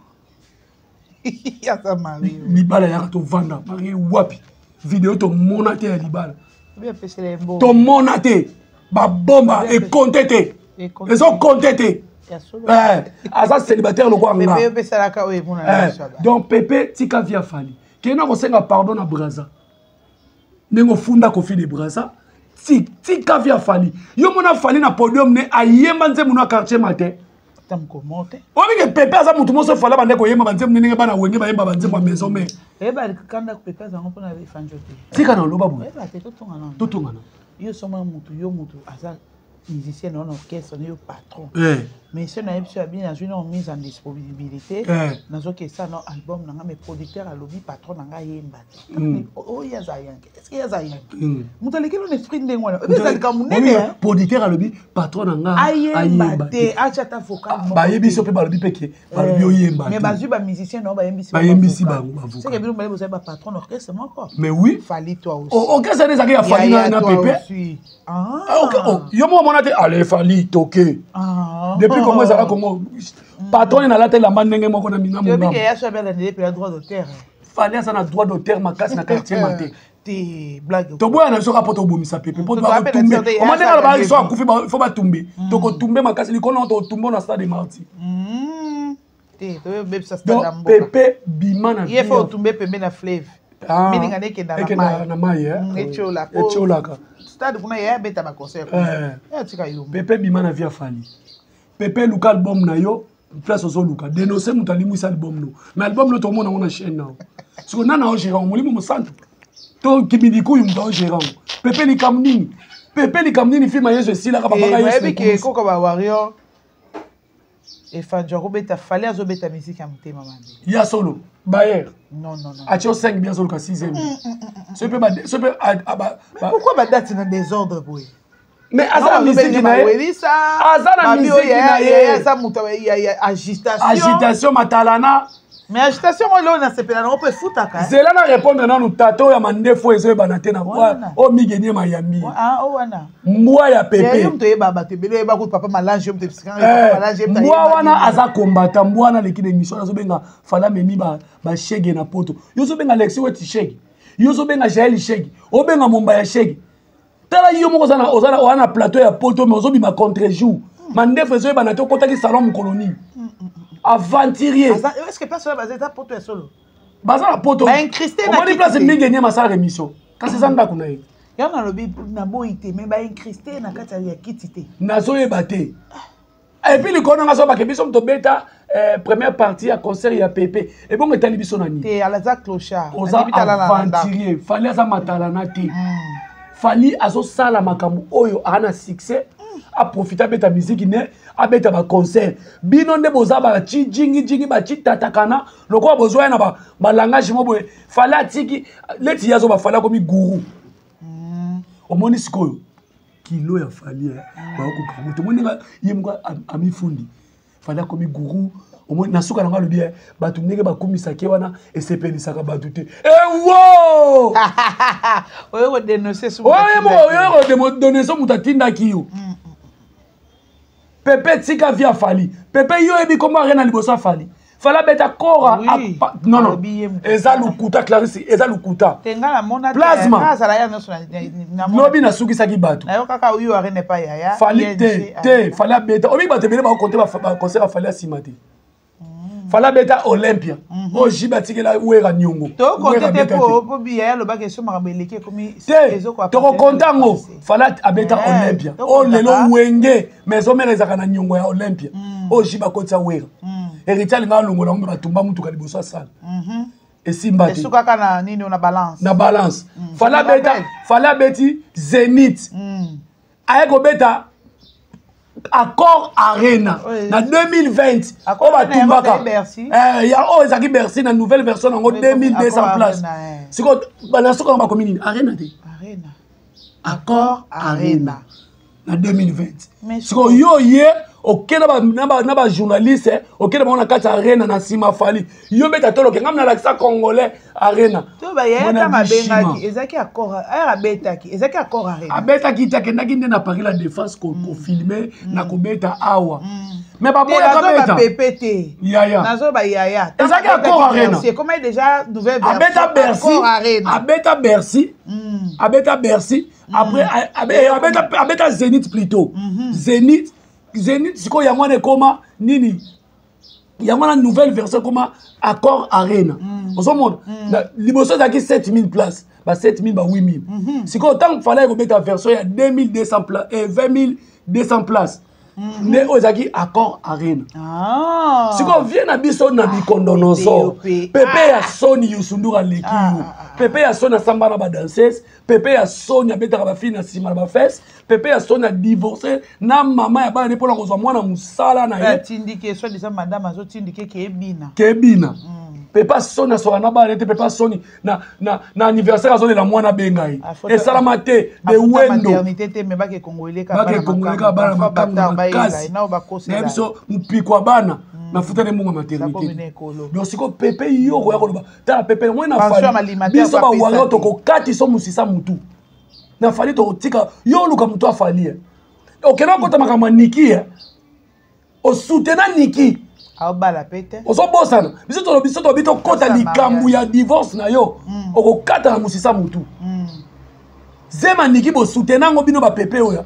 ya ça mari libala ya to vanda mari wapi vidéo to monate ya libala bien pesele mbo to monate ba bomba et compter et sont compter eh asa célibataire le quoi nga bébé ça la ka oui pour na donc Pepe tika via fali kena ko senga pardon na Braza nengo funda ko fi de Braza ti tika via fali yo mona fali na podium ne ayemba nze muna quartier matin tam ko monter obi ke Pepe asa mutu mo so fala bande ko yemba banze mnenge bana wenge ba yemba banze kwa maison mais e ba kanda ko Pepe za ngopona be fanjote tika na loba bu e ba te to tonga na to tonga na yo soma mutu yo mutu asa musicien dans l'orchestre, on est patron. Eh. Mais si on a bien une mise en disponibilité, dans ce ça dans album, mes producteurs à lobby patron n'a rien battu. Oh, il y a Zayan. Est-ce qu'il y a Zayan? Vous allez quel esprit de moi? Producteur à lobby patron n'a rien battu. Achata vocal. Bah yebi sope ba lobby peke. Ba lobby oyemba. Mais bazu ba musicien non ba yembi. Ba yembi si ba ba. C'est que bien vous avez ba patron d'orchestre moi quoi. Mais oui. Fallait toi aussi. Orchestre des a fallu na na pépé. Ah. OK. Yo mo monate allez fallait toquer. Ah. Depuis comment ça va comment patron na la tête la mandenge moko na mina mo. Depuis que ya sobe la depuis droit d'auteur. Fallait ça na droit d'auteur makasi na quartier maté. Des blagues. To boya na so rapport au bomisa pépé. Po ba tomber. On m'a dit la ba so akufi il faut ba tomber. To ko tomber makasi likono to tomber na stade de Marty. Mm. Té to be ça stade mboka. Pépé bima na. Il faut tomber pembé na fleuve. Ah. Meaning ane ke na na mai eh. Echola. Echola ka. Stade kuna ya beta ba concert. Eh. Tika yo. Pépé bima na via fali. Pépé luka album na yo. Place ozo luka. Dénoncer mutalimu isa album no. Mais album no to mona mona chaîne na. Parce que nana o gérant molimo mo santo. To kibidiko yu mdo gérant. Pépé li kamnini. Pépé li kamnini fi maye je sila ka baba yesu. Et que koko ba warrior. Et Fadjoro beta fallait azo beta musique à mute maman. Ya solo. Bayer. Non non non. Atio cinq bien solo ka sixième. Ce peut pas ce peut pourquoi ba date dans désordre boy? Mais azana musique na azana musique na ye ça muta ya agitation. Agitation matalana. Mais agitation moi là on a sepela on peut fouta ka. Zela na répondre na tato ya mandefo ezo banate na kwa o migeni mayambi. Ah o wana. Mwa ya Pépé. Ye mto ye baba te bele ba ko papa malange mto psikanga papa malange mta. Mwa wana aza kombata mwa na lekine émission azo benga fala memi ba ba shege na poto. Yo zo benga Lexi weti shege. Yo zo benga Jaël shege. O benga Momba ya shege. Tala yo moko zana ozana wana plateau ya poto mais ozobi ma contre-jour. Mandefo ezo banate ko kota ki salon mu colonie. Aventurier. Est-ce que personne va être pour toi solo? Baza la poto. Ba incrusté na. On dit place mingi nyama sa émission. Quand c'est ça ndako na ye. Ya na lobi na boité mais ba incrusté na kati ya kitité. Na so yebaté. Et puis le kona so ba ke biso to beta première partie à concert ya Pépé. Et bon metali biso na ni. Té ala za clochard. Oza aventurier. Fallait aza matalana té. Fallait azo sala makambo oyo ana succès. A profiter beta musique ne a beta ba concert bino nde boza ba chi jingi jingi ba chi tatakana loko bozoya na ba ba langage mo boye fala tiki leti yazo ba fala komi guru mm. Omoni sikoyo kilo ya fali eh ba ko kamu to moni yemko ami fundi fala komi guru omoni nasuka nanga lobi eh batu ndenge ba komisa ke wana esepelisa ka batu te eh wo oyo ko dénoncer sur oyo mo oyo ko dénoncer mutatinda kiyo. Pépé tika via fali. Pépé yo ebi comment arena libosa fali. Fala beta kora oui. Non non. Eza lukuta Clarisse, eza lukuta. Tenga la mona plasma. Na sala ya no sona. Lobi na suki saki batu. Na yo kaka uyo arena pa ya ya. Fali te te fala beta. Obi ba te bele ba compter ba concert fali asimate. Fala beta Olympia. O jiba tikela uera nyongo. To compter te po po biya ya lo ba ke so marabeleke komi ezo kwa. To compter ngo fala abeta Olympia. O lelo wenge mezo merezaka na nyongo ya Olympia. O jiba kotsa uera. Héritier nga longo na mba tumba mutu kali boso sala. Mhm. Esimba te. Esuka kana nini na balance. Na balance. Fala beta fala beti Zénith. Mhm. Ayeko beta Accord Arena na deux mille vingt o ba tumbaka eh ya o ezaki Bercy na nouvelle version en deux mille deux cents places siko bana soko ba komini Arena te Arena Accord Arena na deux mille vingt siko yo ye okena ba na ba journaliste okena ba na kati Arena na sima fali yo beta tolo ke ngamna la congolais Arena to ba ye ta mabengaki ezaki Accord era betaki ezaki Accord Arena abetaki ta kendaki nde na Paris la défense ko filmer na ko beta awa mais ba boya ka beta pépé yaya nazo ba yaya ezaki Accord Arena c'est comment déjà nouvelle version abeta Bercy abeta Bercy abeta Bercy après abeta abeta Zénith plutôt Zénith Zénith siko ya mwana koma nini ya mwana nouvelle version koma Accord Arena ozomona liboso zaki sept mille places ba sept mille ba huit mille siko tant fallait ko beta version ya deux mille deux cents places et vingt mille deux cents places nde oyo ezalaki accord arena Ah. sikoyo vie na biso na bikondonoso pepe ya soni Youssou aleki yo pepe ya soni asamba na badanseuse pepe ya soni abetaka bafille na nsima na bafese pepe ya soni adivorce na mama ya bana nde mpona kozwa mwana mosala na ye atindike so disa madame azotindike keebina keebina pepa soni asoka na bana te pepa soni na na na anniversaire azolela mwana benga ye esalama te de wendo te me bake kongoleka bana makanga makasi na biso mpiko ya bana nafuta ne munga maternité donc siko pepe yo koya koloba tala pepe moi na fali biso ba wanga toko kati so musisa mutu na fali to tika yo luka mutu afali okena kota makama niki o soutena niki aobala pete ozobosana biso to biso to bito kota likambu ya divorce na yo okokata na musisa mutu zema niki bo soutenango bino ba pepe oya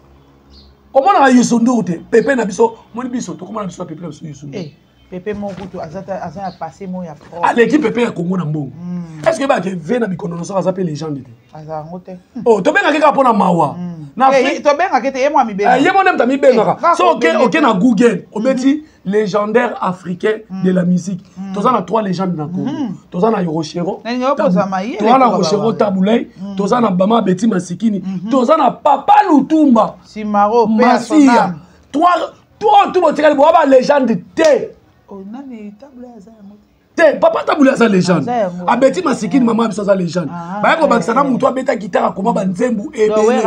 omona Youssou Ndour te pepe na biso moni biso to komona biso pepe na biso Youssou Ndour eh pepe mokutu azata azana passé mo ya pro à l'équipe pepe ya Congo na mbongo est-ce que ba ke ve na bikonono so azape légende te azango te oh to benga keka pona mawa na to benga kete yemo mi benga yemo nem ta mi benga so OK OK na Google obeti légendaire africain de la musique toza na trois légendes na Congo toza na Yoroshero toza na Yoroshero Tabulei toza na Bama Beti Masikini toza na Papa Lutumba Simaro Masia toi toi tout botika bo ba légende te oh nani Tabulei azaya te papa Tabulei aza légende abeti Masikini mama biso aza légende ba ko bakisa na mutu abeta guitare koma ba nzembu ebele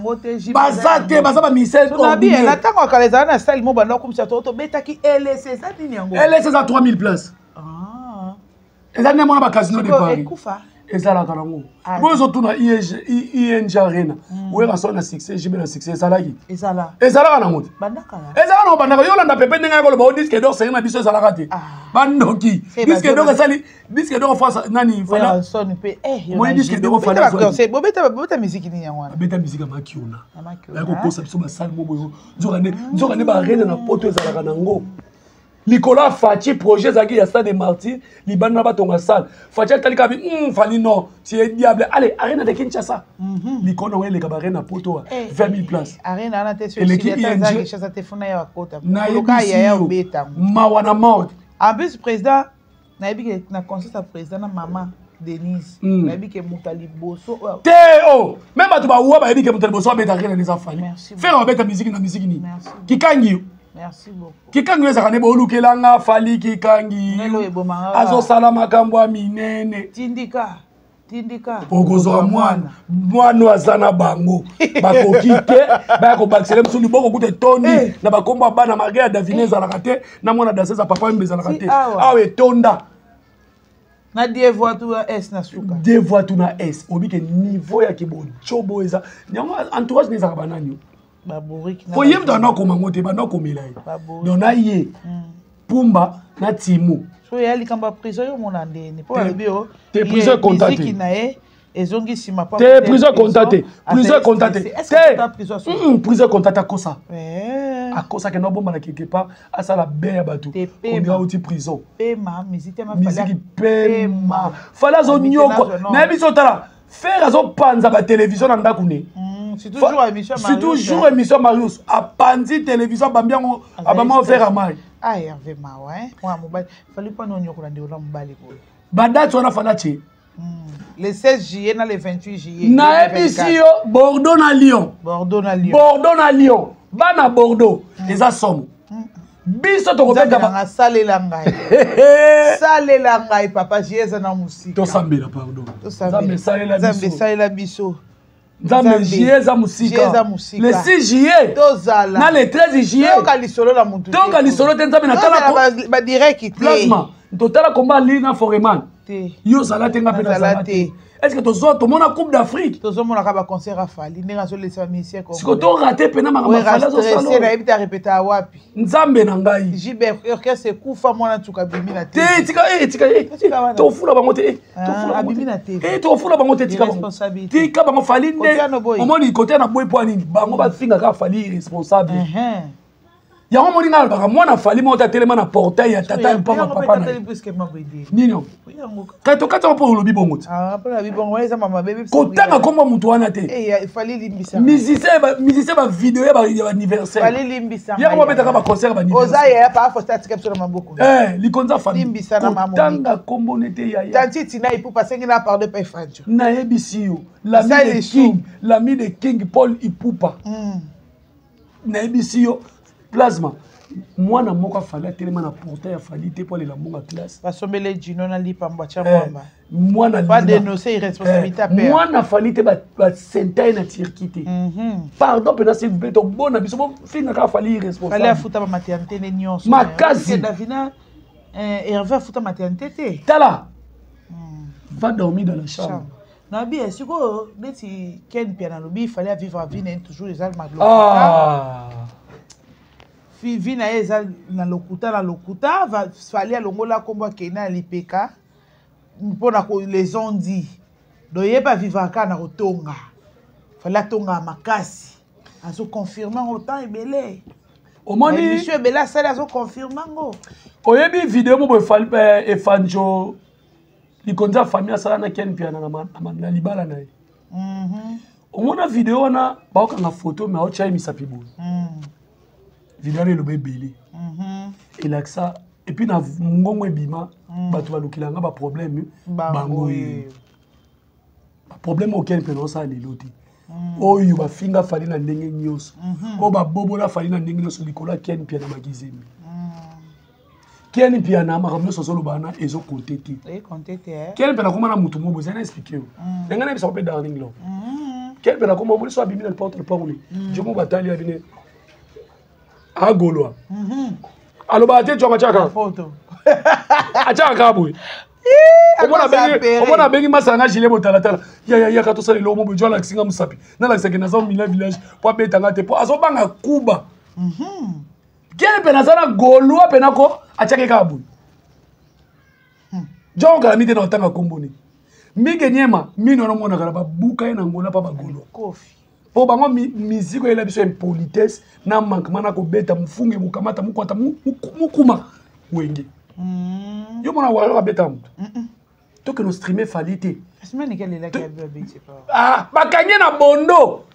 baza te baza ba misel na bien na tango akaleza na style mo bana kumisa to to betaki L S S nini yango L S S a trois mille places ah ezali mona ba casino de Paris ekufa ezalaka nango boyo zotuna I N G Arena oyeka so na succès jibe na succès ezalaki ezala ezalaka nango te bandaka ezalaka nango bandaka yolanda pepe ndenge yakoloba o disque d'or sengi na biso ezalaka te bandoki disque d'or esali disque d'or France nani fala son pe eh moi disque d'or fala c'est bobeta bobeta musique ni yango beta musique ya makiona bayako kosa biso basali mo boyo nzoka ne nzoka ne ba arena na poto ezalaka nango Nicolas Fachi projet zaki ya stade des Martyrs libana batonga salle Fachi talika bi hum fali non c'est diable allez arena de Kinshasa Nicolas ouais les cabarets na poto vingt mille places arena na te sur le zaki chasa te funa ya kota loka ya ya obeta mawana mort en plus président na yebi na conseil président na maman Denise na yebi ke mutali boso te oh même batu ba uwa ba yebi ke mutali boso abeta arena les enfants faire obeta musique na musique ni kikangi merci beaucoup kikangi ezaka ne bolukelanga fali kikangi azo sala makambo ya minene tindika tindika okozwa mwana mwana azana bango bakoki te bako bakisele msuli boko kute toni na bakomba bana Maria Davine ezalaka te na mwana daseza papa mbezalaka te awe etonda na die voix tu S na suka die voix tu na S obike niveau ya kibo chobo eza nyango entourage nezaka banani po ye mto anakoma ngo te banakomela ye donc na ye Pumba na Timu so ya likamba prison yo mona ndeni po alobi o te prison contacté na ye ezongi sima pa te prison contacté prison contacté te prison contacté akosa akosa ke no bomba na quelque part asala be ya batu on dira outi prison pema musique ma musique pema fala zo nyoko na biso tala faire zo panza ba télévision na ndakune c'est toujours émission Marius. C'est toujours émission Marius. A Pandi télévision bambiango abama faire amai. Ah Hervé Mawa hein. Moi mobile, fallait pas nous nyoko ndé ola mobile ko. Bada tu na fala che. Le seize juillet na le vingt-huit juillet. Na ebisio Bordeaux na Lyon. Bordeaux na Lyon. Bordeaux na Lyon. Bana Bordeaux, les assomme. Biso to kopeka ba salela ngai. Salela ngai papa jieza na musique. To sambela pardon. To sambela salela biso. Zambe salela biso. Nzambe jieza musika le six juillet tozala na le treize juillet toka lisolo la muntu toka lisolo te nzambe na tala ba direct plasma totala combat lina foreman yo zala tenga pe na zala te est-ce que tozo to mona coupe d'Afrique tozo mona ka ba concert a fali ndinga zo lesa misien ko siko to raté pena makamba fala zo salo c'est na ebita répéter wapi nzambe na ngai Gilbert orchestre kufa mona tuka bimina te te tika eh tika eh to fula bango te to fula bimina te eh to fula bango te tika bango tika bango fali nde omoni côté na boy point nini bango ba finga ka fali irresponsable yango moninga alobaka mwana fali moko tatelema na portail ya tata ya mpamba papa na nini kati tokataka mpo olobi bongo ti kotanga komba motu wana te musicien bavideo ya baanniversaire yango babetaka baconcert likonza fali kotanga kombo nete nayebisi yo l'ami de king Paul Ipupa nayebisi yo plasma mwana moko afali atelema na portail ya fali te po alela mbongo ya classe basombele jino na lipamba tia mwamba mwana pas dénoncer irresponsabilité à père mwana fali te basenta ye na Turquie te pardon mpena s'il vous plaît tobona biso bofinga kaka fali irresponsable fali afuta bamaternité nde nyonso makasi davina Hervé afuta maternité te tala va dormir dans la chambre nabi esiko neti ken pia nalobi il fallait vivre à vie toujours les alma ah vie na eza na lokuta na lokuta va fallait longola komba kena lipeka mpona ko les ont dit doye pas vivre ka na kotonga fallait tonga makasi azo confirmer autant ebele omoni monsieur bela sala azo confirmer ngo oyebi vidéo mo fali efanjo likonza famille asala na ken pia na na libala na ye mhm omona vidéo wana baokanga photo mais aocha misapi bo mhm vidéo le bébé mhm et là ça et puis na ngongo ebima bato balukilanga ba problème bango ba problème auquel peut ça les loti oyo ba finga fali na ndenge nyoso o ba bobola fali na ndenge nyoso likola ken pia na magizemi ken pia na makambo soso lobana ezo compter ti e compter ti eh ken pia na koma na mutu mo bozana expliquer ngana bisa pe darling lo ken pia na koma mo so abimi na porte le porte je mo batali ya bine agolwa mhm aloba te chonga chaka photo acha kabwe omona bengi omona bengi masanga jile botala tala ya ya ya kato sala lo mo bojwa la kisinga musapi na la kisanga na zo mila village po betanga te po azo banga kuba mhm kele pena zana golwa pena ko achake kabwe jonga mite na otanga komboni mige nyema mino na mona kala babuka ena ngona pa bagolwa kofi po bango musique ele biso impolitesse na manquement na ko beta mufunge mukamata mukwata mukuma wenge mm. Yo mona wala beta mutu mm to que no streamer falite semaine quelle est la qu'elle veut bêter pas ah bakanye na bondo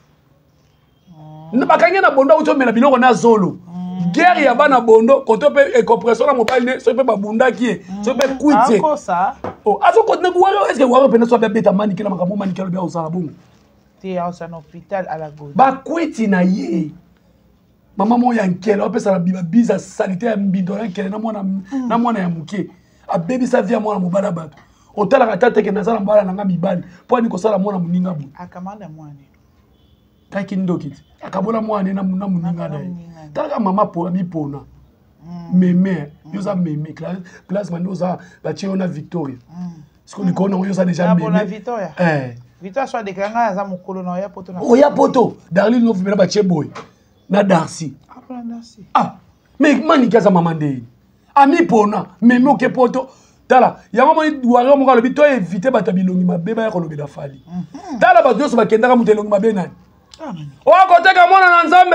na bakanye na bondo uto mena biloko na zolo guerre ya bana bondo koto pe e compression na mobile ne so pe babunda ki so pe quitze ako ça oh aso ko ne wala est-ce que wala pe na so be beta mani kila makambo mani kala be osala bongo te à un hôpital à la gauche ba quiti na ye mama mo ya nkele opesa na biba biza sanité ya mbindo na nkele na mwana na mwana ya muke a baby sa via mwana mobala bato otala ka tate ke nazala mbala na nga mibali po ni ko sala mwana muninga bu akamanda mwana taki ndokiti akabola mwana na na muninga na taka mama po mi pona meme yoza meme classe classe mando za ba chiona Victoria siko ni kona yoza déjà meme Victoria eh Victoria soit déclaré za mukolo na oya poto na oya poto Darlene no vimela ba cheboy na Darcy apona Darcy ah mais mani kaza mama ndei ami pona meme oke poto tala yango mo duwara mo kalobi to éviter bata bilongi mabeba ya kolobela fali tala ba doso bakendaka mutelongi mabe nani o akoteka mona na nzambe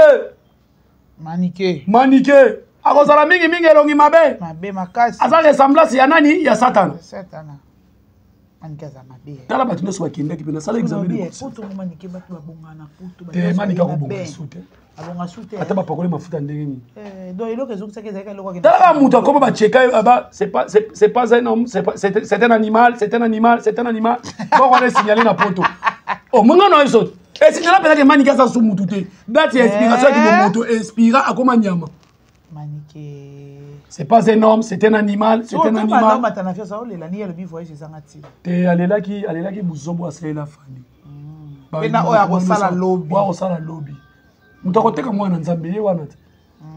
manike manike akozala mingi mingi elongi mabe mabe makasi aza ressemblance ya nani ya satana satana manike za mabe tala bato nyonso bakendaki pena sala examen de poto mo manike bato babongana poto te manika kobonga sute abonga sute ata bapakole mafuta ndenge nini eh donc eloko ezokisaka ezalaka eloko ke tala mutu akoma bacheka ba c'est pas c'est pas un homme c'est pas c'est un animal c'est un animal c'est un animal bon on est signalé na poto oh monga no eso et signala pena ke manika sa su mutu te date explication ki moto inspira akoma nyama manike c'est pas un homme c'est un animal c'est un animal non matana fia ça ole la ni le bi voyage zangati te alelaki alelaki buzobo asela fani pena oya ko sala lobby wa ko sala lobby mutu akoteka mwana nzambe ye wana te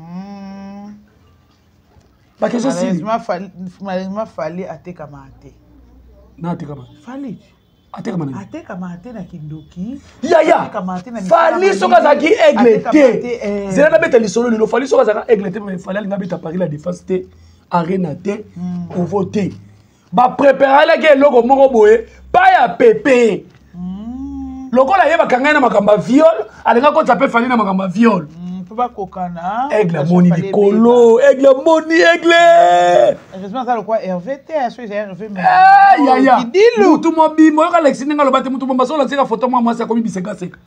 ba question si malheureusement fallait ateka mate na ateka mate fallait ateka mate ateka mate na kindoki ya ya fallait soka zaki aigle te zela na beta lisolo lelo fallait soka zaka aigle te mais fallait nga beta Paris la défense te arena te au voter ba préparer la ke logo moko boye pa ya pepe lokola ye bakanga na makamba viol alenga ko taper fallait na makamba viol peut pas kokana. Aigle moni likolo, aigle moni aigle. Heureusement ça le quoi Hervé T, est-ce que j'ai Hervé mais. Ah ya ya. Mutu mobi, moi ka Alexis nga lobate mutu bomba so la tika photo moi moi ça comme biseka seka.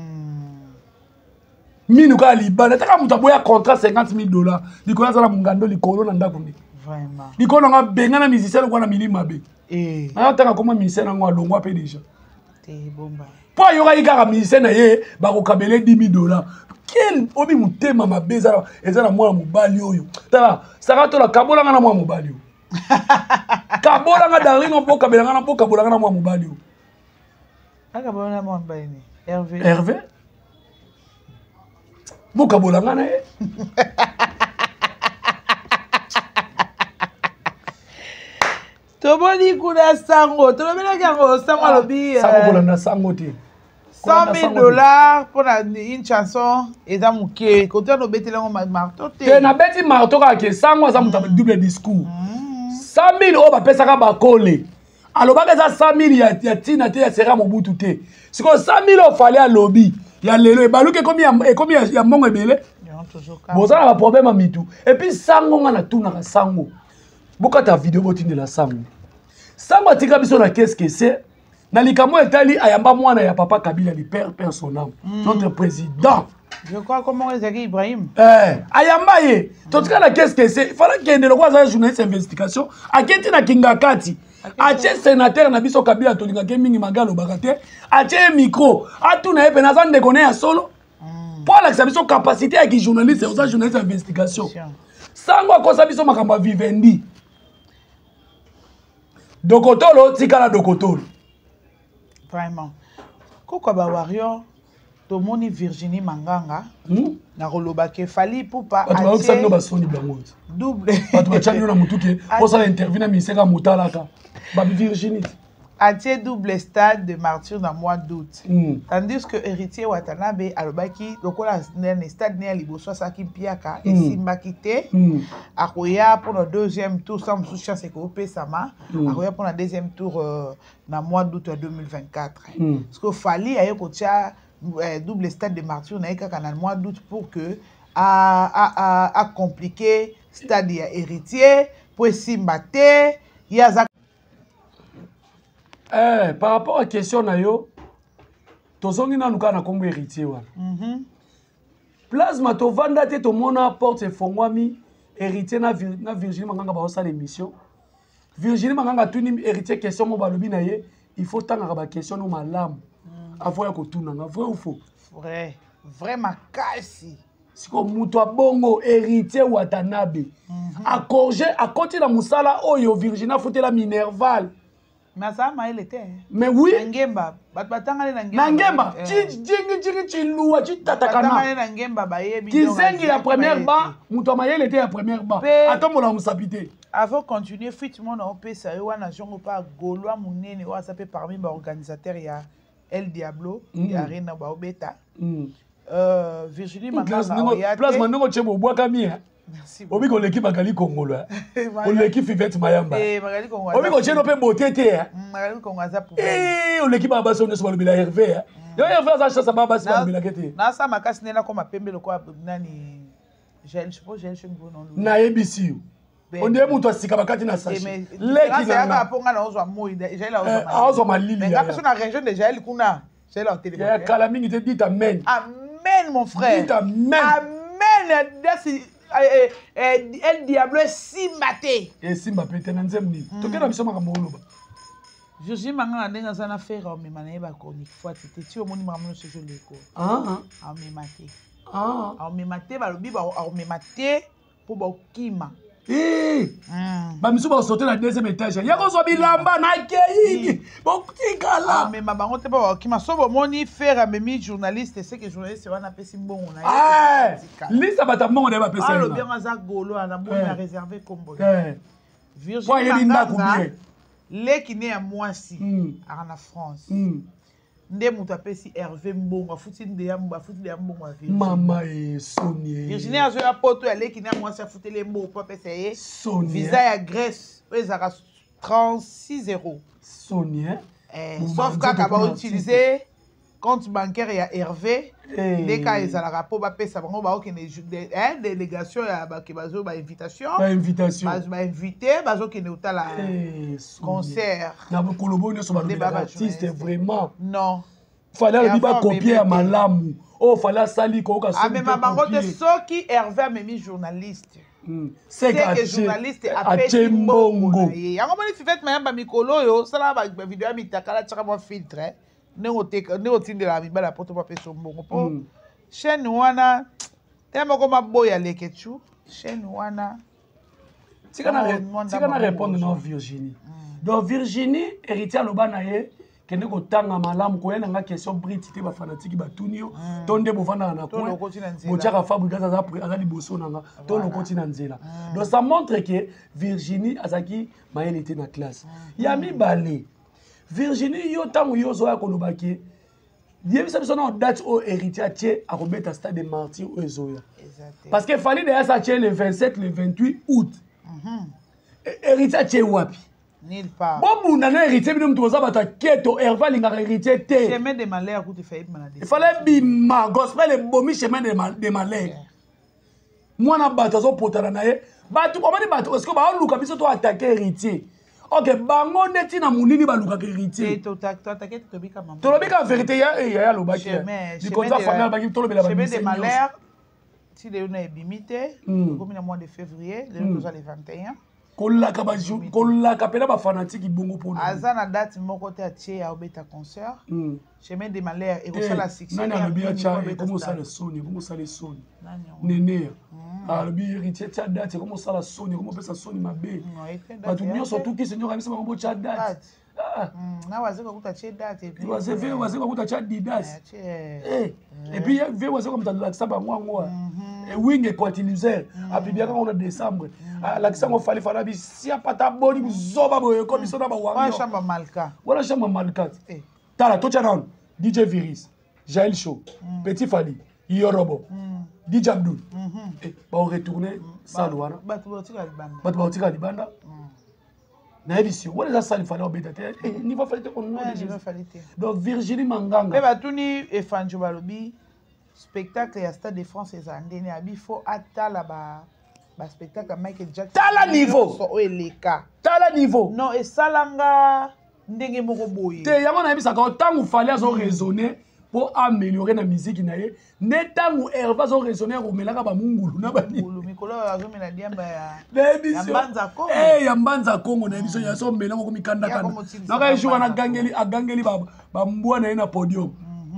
Minu ka libana, taka mutu aboya contrat cinquante mille dollars. Likolo za la mungando likolo na ndako ni. Vraiment. Likolo nga benga na musicien ko na mini mabe. Eh. Na taka koma musicien na ngwa longwa pe déjà. Te bomba. Po yoka yika musicien na ye ba ko kabele dix mille dollars. Quel obi mutema mabe za eza na mwana mobali oyo. Tala, saka to la kabola nga na mwana mobali oyo. Kabola nga daringo po kabela nga na po kabola nga na mwana mobali oyo. Aka bona na mwana mobali ni. Hervé. Hervé? Bo kabola nga na ye. Toboni kuna sango, tolobela kango sango alobi. Sango kolanda sango te. cent mille dollars pour une chanson et dans mon cœur. Quand on a bêté là, on m'a marteau. Tu as bêté marteau car ça moi ça me double discours. cent mille euros va payer ça va coller. Alors bah ça cent mille y a y a tina te y sera mon bout tout est. C'est que cent mille euros fallait à lobby. Il y a le balou que combien et combien il y a mon ebele. Bon ça a problème à mitou. Et puis sango on a tout na sango. Boka ta vidéo botine de la sango. Sango tika biso na qu'est-ce que c'est? Nalikamo etali ayamba mwana ya papa Kabila li père père son âme notre président je crois comment Ezeki Ibrahim eh ayamba ye totika na qu'est-ce que c'est il fallait qu'il y ait le roi za journaliste investigation akenti na kingakati ache sénateur na biso Kabila tolinga ke mingi magalo bakate ache micro atuna epe na zande connaît ya solo pour la biso capacité ya ki journaliste za journaliste investigation sango akosa biso makambo vivendi dokotolo tikala dokotolo. Vraiment. Pourquoi ba warrior to moni Virginie Manganga hmm? na roloba ke fali poupa atie double atu na mutuke pour ça interview na miseka mutalaka ba Virginie atie double stade de martyr dans mois d'août mm. tandis que héritier Watanabe alobaki lokola ne stade ne liboso saki piaka et simbaki te akoya pour le deuxième tour sans sous chance ko pesama akoya pour le deuxième tour dans mois d'août deux mille vingt-quatre parce que fali ayo ko tia double stade de martyr na kaka na mois d'août pour que a a a compliqué stade ya héritier pour simbate ya. Eh, par rapport à la question, tozongi na nuka na kombo héritier wana. Mhm. Plasma to vanda te to mona porte fongwami héritier na na Virginie Manganga ba osala émission. Virginie Manganga tuni héritier question mo balobi na ye, il faut tanga ba question no malamu. Avoya ko tuna nga vrai ou faux? Vrai, vraiment kasi. Siko mutu abongo héritier Watanabe. A corriger a continuer la musala oyo Virginie Fotela Minerval. Mais ça m'a été. Mais oui. Ngemba, batanga le ngemba. Ngemba, jingi jingi chilua chitatakana. Batanga le ngemba ba yebi. Kisengi la première ba, muto mayele était la première ba. Attends mon musapité. Avant continuer fit mon on peut ça yo na jongo pa goloa munene wa ça peut parmi ba organisateur ya El Diablo, ya Arena ba obeta. Euh Virginie Manganga. Place mandongo chebo bwa kamia. Merci. Obi ko l'équipe Magali Congolo. On l'équipe Fivette Mayamba. Eh Magali Congolo. Obi ko cheno pe beauté hein. Magali Congolo za pour. Eh on l'équipe Abaso ne soit bila Hervé. Yo Hervé za chasa baba si bila kete. Na sa makasi nena ko mapembe loko nani gel je suppose gel chembo non. Na ebisi. On dit muto asika bakati na sachi. Leki na nga ponga na ozwa moi gel la ozwa. Ah ozwa malili. Mais nga personne na région de gel kuna. Gel la télé. Ya kala mingi te dit amen. Amen mon frère. Dit amen. Amen. That's El Diablo simbate. Et simba pete na nzemni. Tokena biso makambo oloba. Virginie Manganga ndenga sana faire mais mané ba chronique fois tete ti omoni makambo so joli ko. Ah ah. Me mate. Ah. Ah me mate ba lobi ba me mate pour ba kima. Eh. Ba miso ba sauter na deuxième étage. Ya ko so bilamba na keyi. Bon tikala. Ah mais ma bango te ba kima so bo moni faire memi journaliste c'est que journaliste wana pesi mbongo na. Ah. Lisa bata mbongo na ba pesi. Ah lo bien za golo na mbongo na réservé combo. Eh. Virginie Manganga. Leki ne ya mwasi en France. Nde mutu apesi Hervé mbongo afuti nde ya mbongo afuti ya mbongo a Virginie. Mama e Sonia. Virginie azo ya poto ya leki ne ya mwasi afuti le mbongo po apesa ye. Sonia. Visa ya Grèce ezaka trente-six euros. Sonia. Eh sauf kaka ba utiliser compte bancaire ya Hervé dès quand ils allaient rapport ba pesa bango ba okene hein délégation ya ba ke bazo ba invitation ba invitation ba invité bazo kene utala concert na bokolobo ne so ba artiste vraiment non fallait le ba copier à malamu oh fallait sali ko ka so ah mais bango te soki Hervé même journaliste c'est que journaliste a fait mbongo yango boni fifet mayamba mikolo yo sala ba vidéo ya mitakala tsaka mo filtre ne oteka ne otindela mibala poto pa peso mbongo po chaîne wana temo ko maboya lekechu chaîne wana tika na tika na répondre non Virginie donc Virginie héritier lobana ye kende ko tanga malamu ko yena nga question briti te ba fanatique ba tunio to nde bovanda na ko bo tshaka fabrique za za za liboso nanga to lokoti na nzela donc ça montre que Virginie azaki maélité na classe ya mibale Virginie yo tango yo zo ya kolobaki yebisa biso na date au héritier tie a kobeta stade de martyr au ezoya parce que fallait déjà ça tie le vingt-sept le vingt-huit août héritier tie wapi nulle part bon bunda na héritier bino mtu ozaba ta keto Hervé linga héritier te chemin de malheur ku te fait malade il fallait bima gospel et bomi chemin de mal de malheur mwana bato zo potana na ye bato komani bato est-ce que ba luka biso to attaquer héritier. Ok, bango neti na munini baluka héritier. Et to attaquer to bika maman. To bika vérité ya ya lo baki. Du contrat famille baki to lo bela ba. Chemin de malheur. Si le on est bimité, comme le mois de février, le nous le vingt et un. Kolla ka ba jour, kolla ka pela ba fanatique bongo pour nous. Azana date moko te atie ya obeta concert. Chemin de malheur et ko sala six. Nani alobia cha comment ça le sonne, comment ça le sonne. Nene. Alobi héritier cha date comment ça la sonne, comment peut ça sonne ma bé. Ba tu nyo surtout qui seigneur amisa bango cha date. Ah. Na waze ko kuta che date et puis. Waze ve waze ko kuta cha didas. Eh. Et puis ve waze ko mta la saba ngwa. Et wing ko utiliser. A puis bien quand on a décembre. L'accent on fallait fallait bi si pas ta boni zoba boye ko biso na ba wango. Wala chamba malka. Wala chamba malka. Eh. Tala to chanon D J Viris, Jaël Show, Petit Fali, Yorobo. D J Abdul. Eh, ba on retourner Salwana. Ba tu botika libanda. Ba tu botika libanda. Na édition, wala za sali fallait obéter. Eh, niveau fallait qu'on nous déjà fallait. Donc Virginie Manganga. Eh ba tuni e fanjo balobi spectacle ya Stade de France et Zandene abi faut atala ba ba spectacle Michael Jackson. Tala niveau. So eleka. Tala niveau. Non et salanga ndenge moko boye. Te yango na bisa ka tant fallait zo raisonner pour améliorer la musique na ye. Ne tangu Hervé zo raisonner ko melaka ba mungulu na ba ni. Mungulu mikolo azo mena diamba ya. Ya Mbanza Kongo. Eh ya Mbanza Kongo na biso ya so melango ko mikanda kana. Na ka jour na gangeli a gangeli ba ba mbwa na na podium.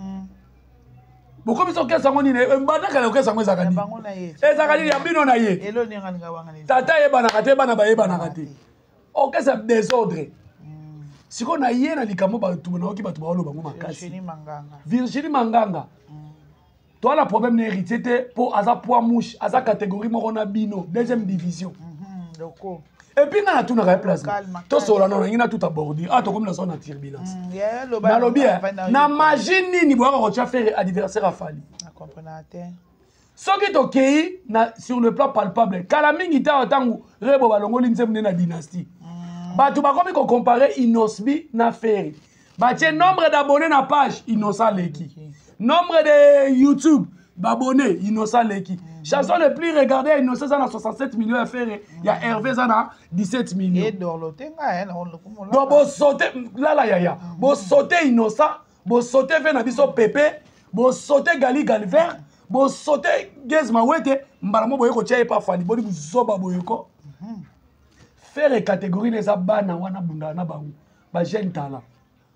Boko biso kesa ngoni ne mbana kala kesa ngwe zakani. Eh zakani ya bino na ye. Elo ni ngani ngawanga ni. Tata ye bana kate bana ba ye bana kate. O kesa désordre. Siko na ye na likambo ba tu na oki ba tu ba lo bango makasi. Virginie Manganga. Virginie Manganga. Toi la problème n'est hérité te pour aza poids mouche, aza catégorie moko na bino, deuxième division. Mhm, doko. Et puis na tout na ka place. To sola non ina tout aborder. Ah to comme na zone turbulence. Yeah, lo ba. Na lobi na magie ni bo ko tia faire adversaire afali. Na comprendre te. Soki to kei na sur le plan palpable. Kala mingi ta tangu rebo balongoli nzemne na dynastie. Ba tu ba komi ko comparer Inosbi na Ferry. Ba tie nombre d'abonnés na page Innocent Leki. Nombre de YouTube d'abonnés Innocent Leki. Chanson le plus regardé Innocent ça na soixante-sept millions à faire. Il y a Hervé ça na dix-sept millions. Et Dorlotenga hein on le comme là. Donc bo sauter là là ya ya. Bo sauter Innocent, bo sauter ve na biso Pépé, bo sauter Gali Galvert, bo sauter Gezma Wete, mbala mo boye ko tia pa fali boni buzoba boye ko. Faire catégorie les abana wana bunda na bangu. Ba jeune talent.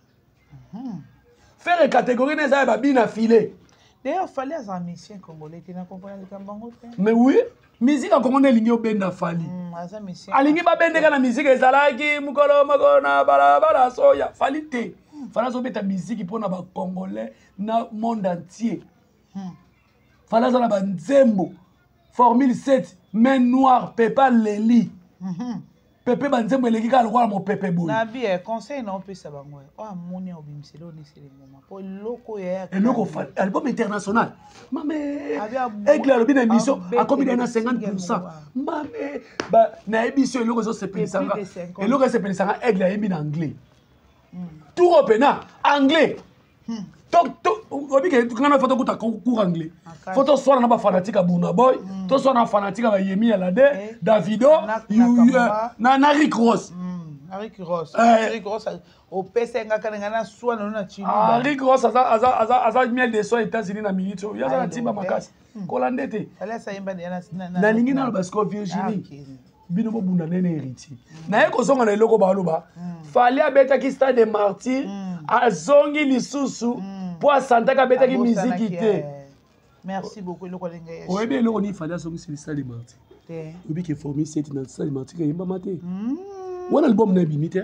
Faire catégorie les abana bina filé. D'ailleurs, il fallait un musicien congolais, tu n'as compris le Cambango. Mais oui, musique en congolais ligne au benda fali. Alingi ba bende kana musique ezalaki mukolo makona bala bala soya fali te. Fala so beta musique pour na ba congolais na monde entier. Fala za na ba nzembo. Formule sept, main noire, Pepa Leli. Pepe banzembo eleki ka lokola mo pepe boy. Na bien conseil non pe ça bango. Oh amoni obimselo ni c'est le moment. Pour loko ya. Et loko fa album international. Mame aigle alobi na émission a combien na cinquante pour cent. Mame ba na émission loko zo sepelisanga. Et loko sepelisanga aigle ya yembi na anglais. Tout repena anglais. obi ke tukana photo kuta cours anglais photo soit na ba fanatique à Burna Boy to soit na fanatique à Yemi Alade Davido na na Rick Ross Rick Ross Rick Ross au P C ngaka ngana soit na chini ah Rick Ross aza aza aza aza miel de soie États-Unis na minute ya za timba makasi kolandete ala sa yimba na na lingi na parce que Virginie bino bo bunda nene héritier na ye kozonga na eloko baloba fallait abeta ki stade des martyrs azongi lisusu pour asantaka abeta ki musique te merci beaucoup eloko lenga ye oyebi eloko ni fallait azongi sur stade des martyrs te obi ke formé cette dans stade des martyrs yimba mate wana album na bimite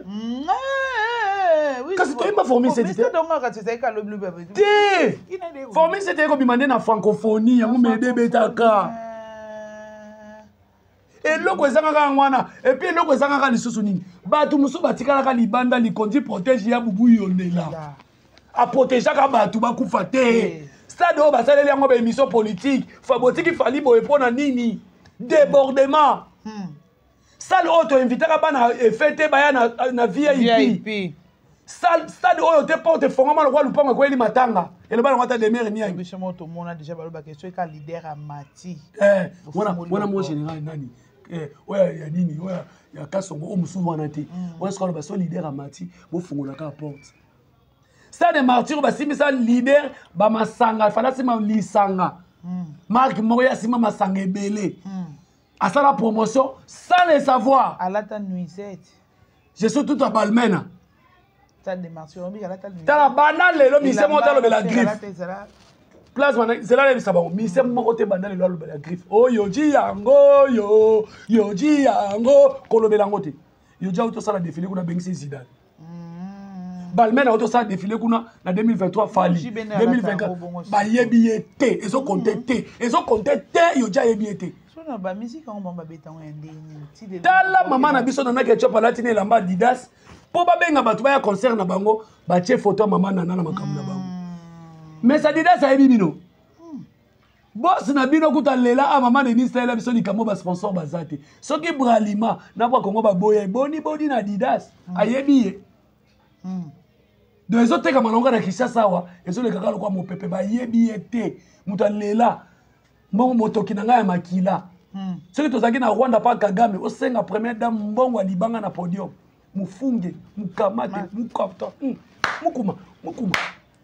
kasi to yimba formé cette te donc ka tseka ka le bleu bébé te formé cette ko bimande na francophonie yango mede betaka eloko ezangaka ngwana et puis eloko ezangaka lisusu nini bato musu batikalaka libanda likondi protège ya bubu yondela a protégeaka bato bakufa te stade oyo basaleli yango ba émission politique fa botiki fali boye mpona nini débordement stade oyo toinvitaka bana efete baya na V I P stade oyo te porte fongama lokwa lupango ekweli matanga eloba nango ata demere niyangi biso mo tomona déjà balobaka so eka leader a mati wana mo général nani oya ya nini oya ya kasongo o musu wana te oya soka lo baso leader amati bo fungola ka porte stade martyr basimbisa leader ba masanga fala sima lisanga marque moko ya sima masanga ebele asala promotion sans le savoir alata nuisette je suis tout à Balmena stade de martyr obi alata nuisette tala banal lelo mise monta lo bela griffe place wana zela le sabon mise moko te bandale lo bela griffe oh yoji yango yo yoji yango kolobela ngote yoji auto sala défilé kuna bengisi Zidane Balmena auto sala défilé kuna na deux mille vingt-trois fali deux mille vingt-quatre ba yebi ete ezo compter te ezo compter te yoji yebi ete sona ba musique on ba beta on ndeni tala mama na biso na ke chopa latine lamba Adidas po ba benga bato ba ya concert na bango ba tie photo mama nana na makambo na bango mais ça dit ça yebi bino boss na bino kuta lela a mama de ministre la biso likamo ba sponsor bazate soki bralima na kwa kongo ba boye boni boni na Adidas ayebi ye donc ezo teka malonga na Kinshasa wa ezo le kakalo kwa mopepe ba yebi ete muta lela mbongo motoki na nga ya makila soki tozaki na Rwanda pa Kagame osenga première dame mbongo ya libanga na podium mufunge mukamate mukapta mukuma mukuma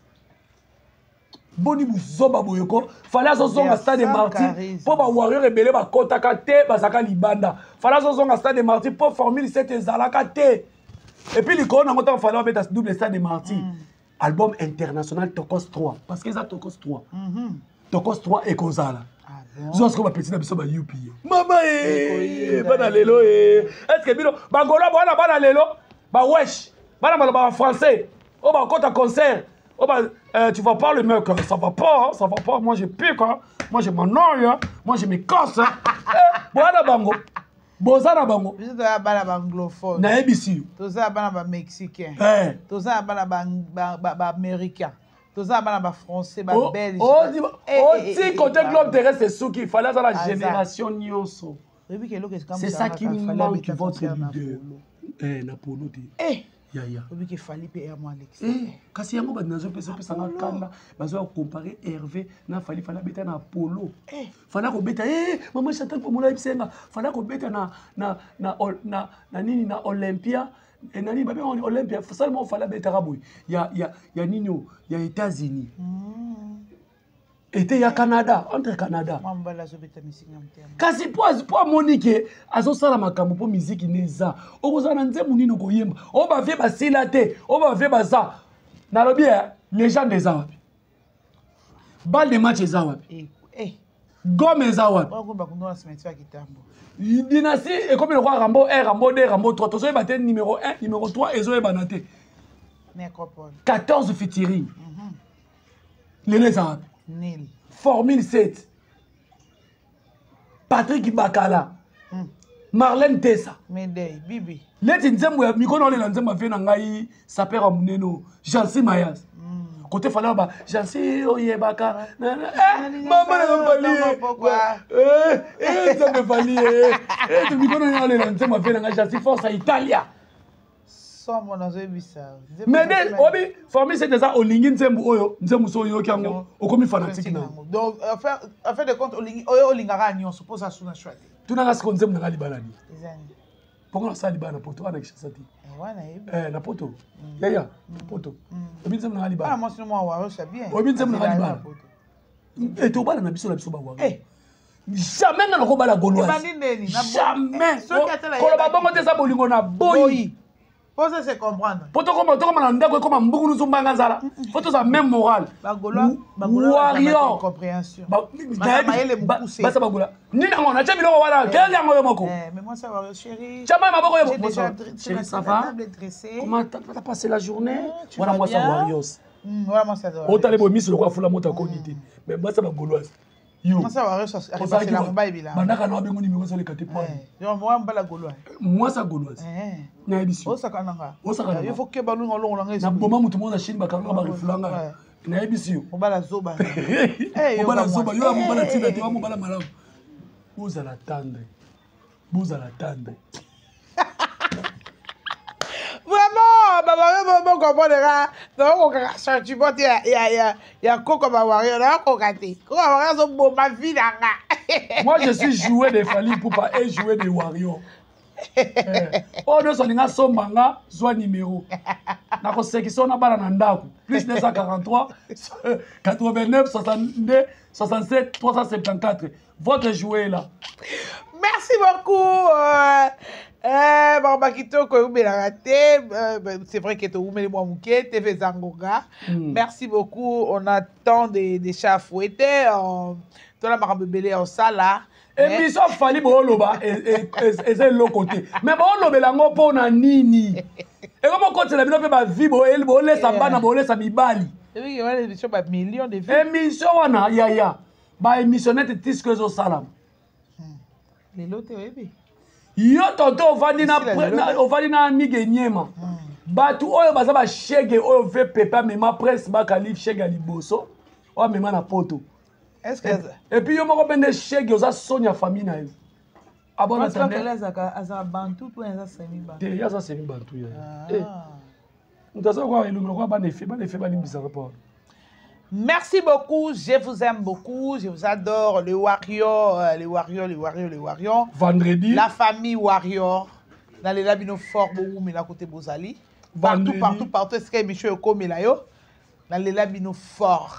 boni buzoba boyeko fallait azozonga stade martyr po ba warrior ebele bakotaka te bazaka libanda fallait azozonga stade martyr po formule cette ezalaka te et puis likolo nango ntango fallait babeta double stade martyr album international Tokos trois parce que eza Tokos trois Tokos trois ekozala zo siko ba petit na biso ba U P mama eh bana lelo eh est-ce que bino bangolo bana bana lelo ba wesh bana bana français o ba kota concert. Oh bah, euh, tu vas pas le mec, ça va pas, ça va pas, moi je pique, hein. Moi je m'annoie, hein. Moi je me casse. Hein. Eh, voilà bango. Bozana bango. Vous êtes un anglophone. Na A B C. Tous ça un mexicain. Eh. Tous ça un américain. Tous ça un français, un belge. Oh, oh, si côté globe terrestre c'est ce qu'il fallait dans la génération nyonso. C'est ça qui manque votre leader. Eh, Napolo. Eh. Ya ya. Obi ke fali pe Hermo Alex. Eh, kasi yango ba nazo pesa pesa na kanda, bazo comparer Hervé na fali fala beta na Polo. Eh, fala ko beta eh mama Chantal pour mola bisenga, fala ko beta na na na na na nini na Olympia. Et nani ba on Olympia, seulement fala beta raboy. Ya ya ya nini ya États-Unis. Était ya Canada, entre Canada. Mambala zo beta musique ngamtema. Kasi po po Monique azo sala makambo po musique neza. Okoza na nzemu nino koyemba. O ba vie ba silate, o ba vie ba za. Na lobi les gens des wapi. Bal de match za wapi. Eh eh. Gomme za wapi. Ba ko ba kundo na cimetière kitambo. Dynastie et comme le roi Rambo un, Rambo deux, Rambo trois. Tozo ba ten numéro un, numéro trois ezo e banate. Nécropole. quatorze featuring. Mhm. Les za wapi. Nil. Formule sept. Patrick Bakala. Mm. Marlène Tessa. Médée, Bibi. Leti nzembo ya mikono le nzembo afé na ngai sapera muneno Jansi Mayas. Mm. Côté fala ba Jansi oyebaka. Eh mama na fali. Eh eh nzembo fali eh. Eh mikono le nzembo afé na ngai Jansi force à Italia. ensemble on a vu ça. Mais obi famille c'est déjà olingi nzembu oyo nzembu so yo kyango okomi fanatique na. Donc en fait en fait de compte olingi oyo olingara nyon suppose à suna choix. Tuna ngasi ko nzembu na libala ni. Ezani. Pourquoi ça libala na poto ana kishasa ti? Eh wana yebi. Eh na poto. Ya ya poto. Obi nzembu na libala. Ah moi sinon moi wa ça bien. Obi nzembu na libala. Et to bala na biso la biso ba wa. Eh jamais na ko bala gauloise. Jamais. Ko ba bongo te sa bolingo na boyi. Faut se comprendre. Pour te comprendre, comme on a comme beaucoup nous sommes banganzala. Faut que ça même moral. Bagola, bagola. Compréhension. Bah, bah ça bagola. Ni na ngona, tchami lo wala. Quel yango yo moko? Eh, mais moi ça va chérie. Tchama ma boko yo. Déjà chérie, ça va? Comment t'as passé la journée? Voilà moi ça Warriors. Voilà moi ça. Autant les bomis le quoi fula mota konité. Mais moi ça bagoloise. Yo. Moi ça Warriors ça arrive la mbaye bila. Bandaka na bengo numéro sur les quatre points. Yo moi mbala goloise. Moi ça gauloise. Eh. Na ebisi. Osaka nanga. Osaka nanga. Il faut que balunga longa ngezi. Na boma mutu mona chine bakanga ba refulanga. Na ebisi yo. Obala zoba. Eh, obala zoba, yo obala tina te, obala malamu. Boza la tendre. Boza la tendre. Vraiment, baba yo bon comprendra. Donc on ka sorti bon ya ya ya ya koko ba wari na ko kati. Ko ba wari so bo ma vie nga. Moi je suis joué de Fally Ipupa et joué de Wario. Eh, oh non soninga sombanga zwa numéro. Na ko sekiso na bala na ndaku. Plus deux cent quarante-trois quatre-vingt-neuf soixante-deux soixante-sept trois cent soixante-quatre. Votre jouet est là. Merci beaucoup. Euh, euh, Baba Kitoko, c'est vrai que tu as T V Zangoga. Merci beaucoup. On attend des, des chats fouettés. Tu as la bébé en salle. Et puis ça fallait boloba et c'est l'autre côté. Mais bon lobe la ngo pona nini. Et comment quand la bino pe ba vie bo el bo laisse bana bo laisse mibali. Et oui, il y a des émissions ba millions de vues. Émission wana ya ya. Ba émissionnette tisque zo salam. Les lots oui. Yo tonto ovandi na ovandi na mige nyema. Batu oyo baza ba shege oyo ve pepa mema presse ba kalif shege liboso. O mema na poto. Est-ce que et puis yo moko bende shege oza sonya famille na yo. Abona tande. Parce que là ça bantu tout ça semi bantu. Te ya ça semi bantu ya. Eh. Mutazo kwa ilungu kwa ba nefe ba nefe ba limbisa rapport. Merci beaucoup, je vous aime beaucoup, je vous adore, les Warriors, les Warriors, les Warriors, les Warriors. Vendredi. La famille Warrior, dans les labino fort, mais là côté Bozali. Partout, partout, partout, est-ce que Michel Okom est là, dans les labino fort.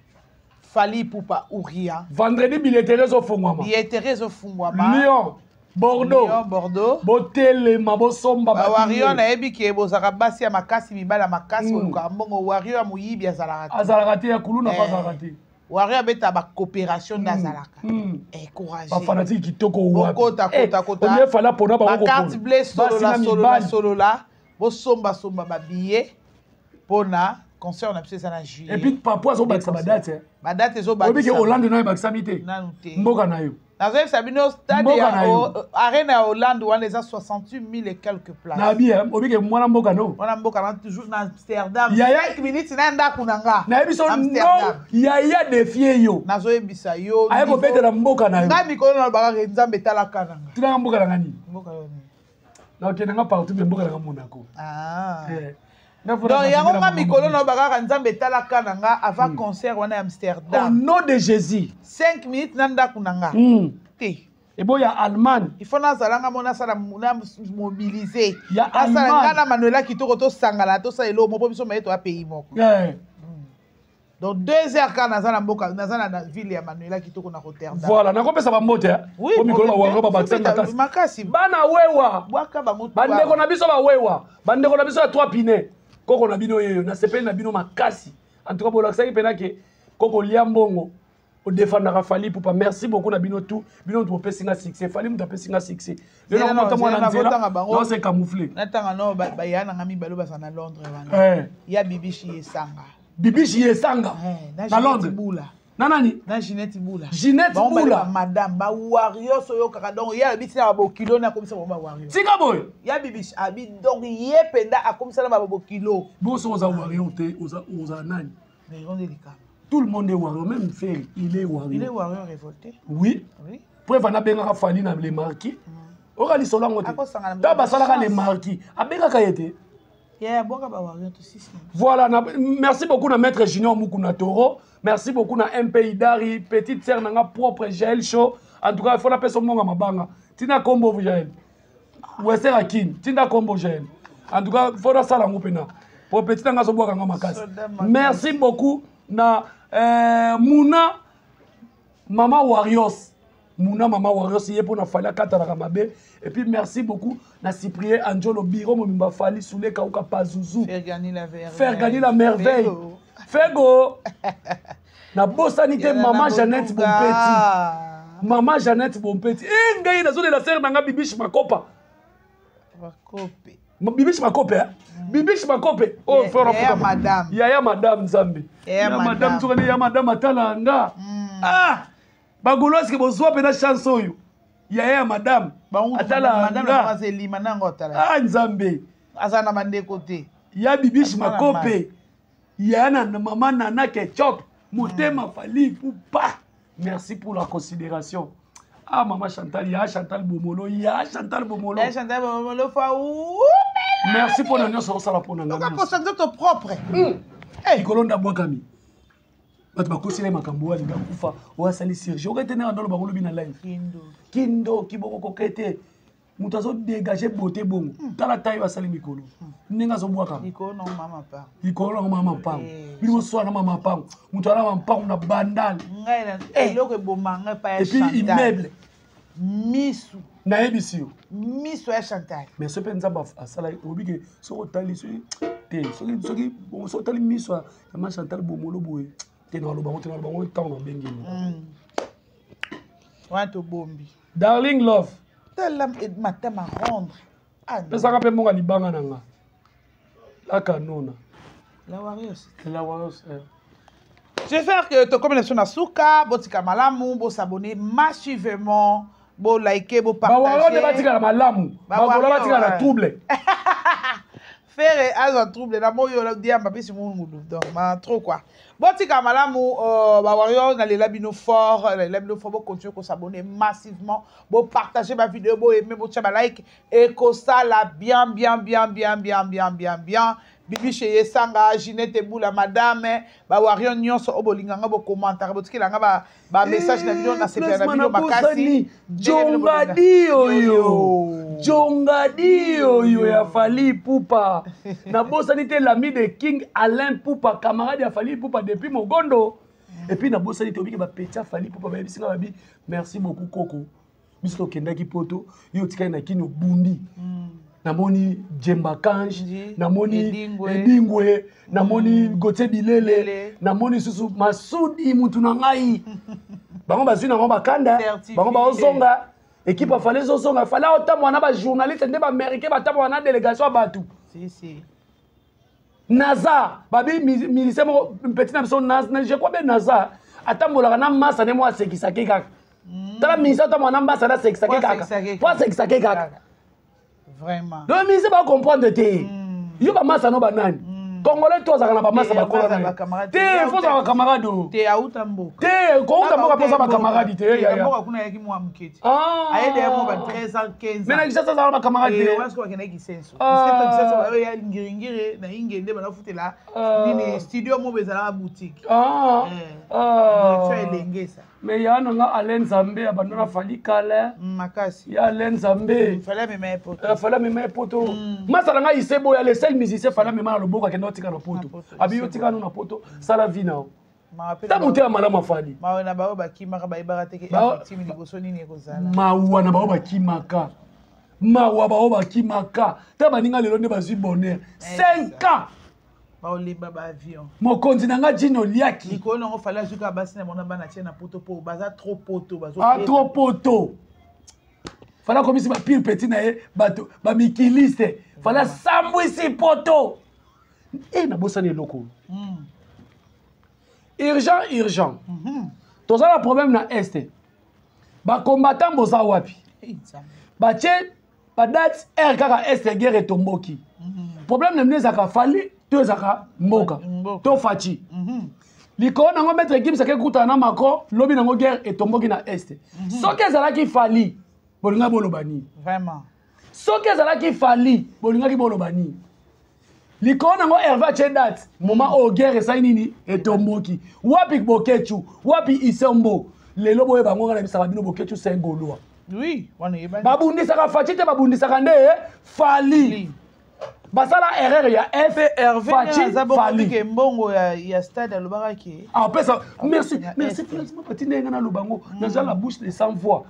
Fally Ipupa Ouria. Vendredi, billetterie au Fungwama. Billetterie au Fungwama. Lyon. Bordeaux. Lyon, Bordeaux. Botele, Mabosomba. Warrior na ebi ki bozaka basi ya makasi mibala makasi oluka mbongo Warrior muyibi azalaka. Azalaka ya kuluna pas azalaka. Warrior beta ba coopération d'azalaka. Encourager. Ba fanatique kitoko wa. Kota kota kota. On est fala pona ba ko. Carte bleue solo la solo la solo la. Bo somba somba ba billet pona concert na pesa na juillet. Et puis papa zo bakisa ba date. Ba date zo bakisa. Obi ke Hollande na bakisa mité. Nanu te. Mboka na yo. Nazoe Sabino stade ya arena Hollande on les a soixante-huit mille et quelques places. Na bien, obi ke mwana mboka no. Mwana mboka na toujours na Amsterdam. cinq minutes na ndaku nanga. Na biso no yaya défier yo. Nazoe bisa yo. Aye ko betela mboka na yo. Ngami ko na baka nzambe talaka nanga. Tina mboka na ngani? Mboka yo ni. Na ke nanga partout be mboka na Monaco. Ah. Eh. Donc yango ngami ko na baka nzambe talaka nanga avant concert wana Amsterdam. Au nom de Jésus. cinq minutes na ndaku nanga. Te. Et bon, il y a Allemagne. Il faut na zalanga mona sala mona mobiliser. Il y a Allemagne. Ngana Manuela kitoko to sangala to sa elo mo biso mayeto a pays moko. Ouais. Donc deux heures quand nazana mboka nazana na ville ya Manuela kitoko na Rotterdam. Voilà, na kopesa ba moto ya. Oui, ko mikolo wa roba batsenga kasi. Makasi. Bana wewa. Bwaka ba moto. Bande ko na biso ba wewa. Bande ko na biso ya trois pinés. Koko na bino yeyo na sepeli na bino makasi. En tout cas bo lakisa ki pena ke koko liambongo. Au défendre Fally Ipupa. Merci beaucoup na bino tout. Bino tout pesi nga succès. Fally mu tapesi nga succès. Le na monta moi na nzela. Non c'est camouflé. Na tanga no ba ya na ngami balo basa na Londres wana. Eh. Ya Bibishi Esanga. Bibishi Esanga. Na Londres. Na nani? Na Ginette Bula. Ginette Bula. Madame ba Warrior so yo kaka donc ya biti na ba kilo na komisa ba Warrior. Tika boy. Ya Bibishi abi donc ye penda akomisa na ba kilo. Bo so za Warrior te oza oza nani? Mais on délicat. Tout le monde est Warrior, même Fer, il est Warrior. Il est Warrior révolté. Oui. Oui. Preuve, on a bien Fally dans les marquis. On a dit cela. D'abord, ça a les marquis. A bien Kayete. Yeah, bon, bah, aussi. Voilà, na, merci beaucoup à Maître Junior Mukuna Toro. Merci beaucoup à M P I Dari, petite sœur nanga propre Jaël Show. En tout cas, il faut la personne monga mabanga. Tina Kombo Jaël. Wester Akin, Tina Kombo Jaël. En tout cas, il faut la salle en open. Pour petit nanga so boka makas. Merci beaucoup na euh, Mouna Mama Warriors. Mouna Mama Warriors yé pour na fala katara kamabe. Et puis merci beaucoup na Cyprien Anjolo Biro Momimba Fali Soule Kauka Pazuzu. Faire gagner la merveille. Faire gagner la merveille. Fego. Na bosanité Maman Jeannette Bompeti. Maman Jeannette Bompeti. Eh ngai na zone la sœur nanga Bibiche Makopa. Makope. Bibiche Makope hein. Bibiche Makope. Oh frère Yaya madame. Yaya madame Nzambe. Yaya madame tukane ya madame atalanga. Ah. Bagoloski bozwa pena chance oyo. Yaya madame. Atala madame la phrase lima nango atala. Ah Nzambe. Azana mande côté. Ya Bibiche Makope. Yana na maman Nana Ketchup. Motema Fali Poupa. Merci pour la considération. Ah maman Chantal, ya Chantal Bomolo, ya Chantal Bomolo. Ya Chantal Bomolo fa ou. Merci pour l'annonce sur ça la pour l'annonce. Donc pour ça ton propre. Eh Kolonda Boakami. Bato bakosile makambo wa linga kufa wa sali Serge. Aurait été dans le bagolo bina live. Kindo. Kindo kiboko kokete. Mutu azo dégager beauté bongo. Tala taille wa sali mikolo. Ninga zo boaka. Iko no mama pa. Iko no mama pa. Bino so na mama pa. Mutu ala mama pa na bandal. Ngai na eloko bomanga pa ya Chantal. Et puis immeuble. Misu. Na ebisio. Misu ya Chantal. Mais ce penza ba asala obi ke so otali so te so so bon so otali misu ya ma Chantal Bomolo boye. Te na lo bango te na lo bango temps na bengeni. Wanto bombi. Darling love. Telam et matin à rendre. Ah. Pesa ka pe monga libanga nanga. La kanona. La Warriors. La Warriors. J'espère que tu comme sur Nasuka, botika malamu, bo s'abonner massivement, bo liker, bo partager. Ba Warriors de batika malamu. Ba Warriors batika na trouble. Faire un trouble na moyo la dia mbapi si mon mudu. Donc ma trop quoi. Botika malamu euh ba Warriors na les labino fort, les labino fort bo continuer ko s'abonner massivement, bo partager ma vidéo, bo aimer, bo tcha like et ko ça la bien bien bien bien bien bien bien bien. Bibi chez Sanga, Ginette Boula, madame, ba Warriors nyonso obolinganga bo commentaire, bo tikilanga ba ba message na vidéo na sepia na vidéo makasi. Jongadi oyo. Jongadi oyo ya Fali Poupa. Na bosani te l'ami de King Alain Poupa, camarade ya Fali Poupa depuis Mogondo. Et puis na bosani te obi ke ba petia Fali Poupa ba bisinga ba bi. Merci beaucoup Coco. Biso kendaki poto, yo tikai na kino bundi. Namoni Djemba Kanji, namoni Edingwe, namoni Gauthier Bilele, namoni Susu Masudi Mutunangai. Bango bazui nango bakanda, bango bazonga. Équipe fallait zozonga, fallait autant mwana ba journaliste ndé ba américain ba tamo na délégation batu. Si si. NASA, babi militaire mo petit na biso NASA, je crois bien NASA, atambola na massa ne mo asekisa ke kaka. Tala ministre tamo na massa na sekisa ke kaka. Kwa sekisa ke kaka. Vraiment. Le ministre va comprendre te. Yo ba massa no banani. Congolais toi zakana ba massa ba kolona. Te faut za camarade. Te auta mboka. Te ko auta mboka posa ba camarade te ya ya. Mboka kuna yaki mwa mketi. Ah. Aide ya mo ba treize ans quinze ans. Mais na ça za ba camarade. Et on se ko kena ki senso. Parce que ça ça ya ngiringire na ingende ba na futela. Nini studio mo bezala boutique. Ah. Ah. Tu es lengesa. Mais il y a un Alain Zambé, il y a Fali Kale, il y a Alain Zambé. Il fallait me mettre poto. Il fallait me mettre poto. Moi, ça n'a pas beau, il y a les seuls musiciens, il fallait me mettre le boka qui n'a pas de poto. Abi tika no na poto, ça la vie na. Ta monter à madame Fali. Ma na ba ba ki maka ba ibara teke effectivement liboso nini ekozala. Ma wa na ba ba ki maka. Ma wa ba ba ki maka. Ta baninga lelo nde bazui bonheur. cinq ans. Baolimba ba avion. Mokonzi nanga jino liaki. Iko no fallait juka basi na mona bana tia na poto po baza trop poto bazo. Ah trop poto. Fallait comme si ba pire petit na e bato ba mikiliste. Fallait sambwisi poto. Et na bossa ne loko. Urgent urgent. Tout ça le problème na est. Ba combattant boza wapi. Ba tche ba date R kaka est guerre tomboki. Problème na mnezaka fali to zaka mboka to fachi liko nango mettre équipe sake kuta na mako lobi nango guerre etomboki na est soki ezalaki fali bolinga bolobani vraiment soki ezalaki fali bolinga ki bolobani likolo nango Hervé atie date moment oyo guerre esali nini etomboki wapi Bokechu wapi Isombo lelo boye bango nga na bisaka bino Bokechu c'est Gaulois oui wana yeba babundisaka Fachi te babundisaka nde Fali basala erreur ya F Hervé Fachi Fali ke mbongo ya ya stade alobaka ke ah pesa merci merci finalement pati ndenga na lobango naza la bouche de sans voix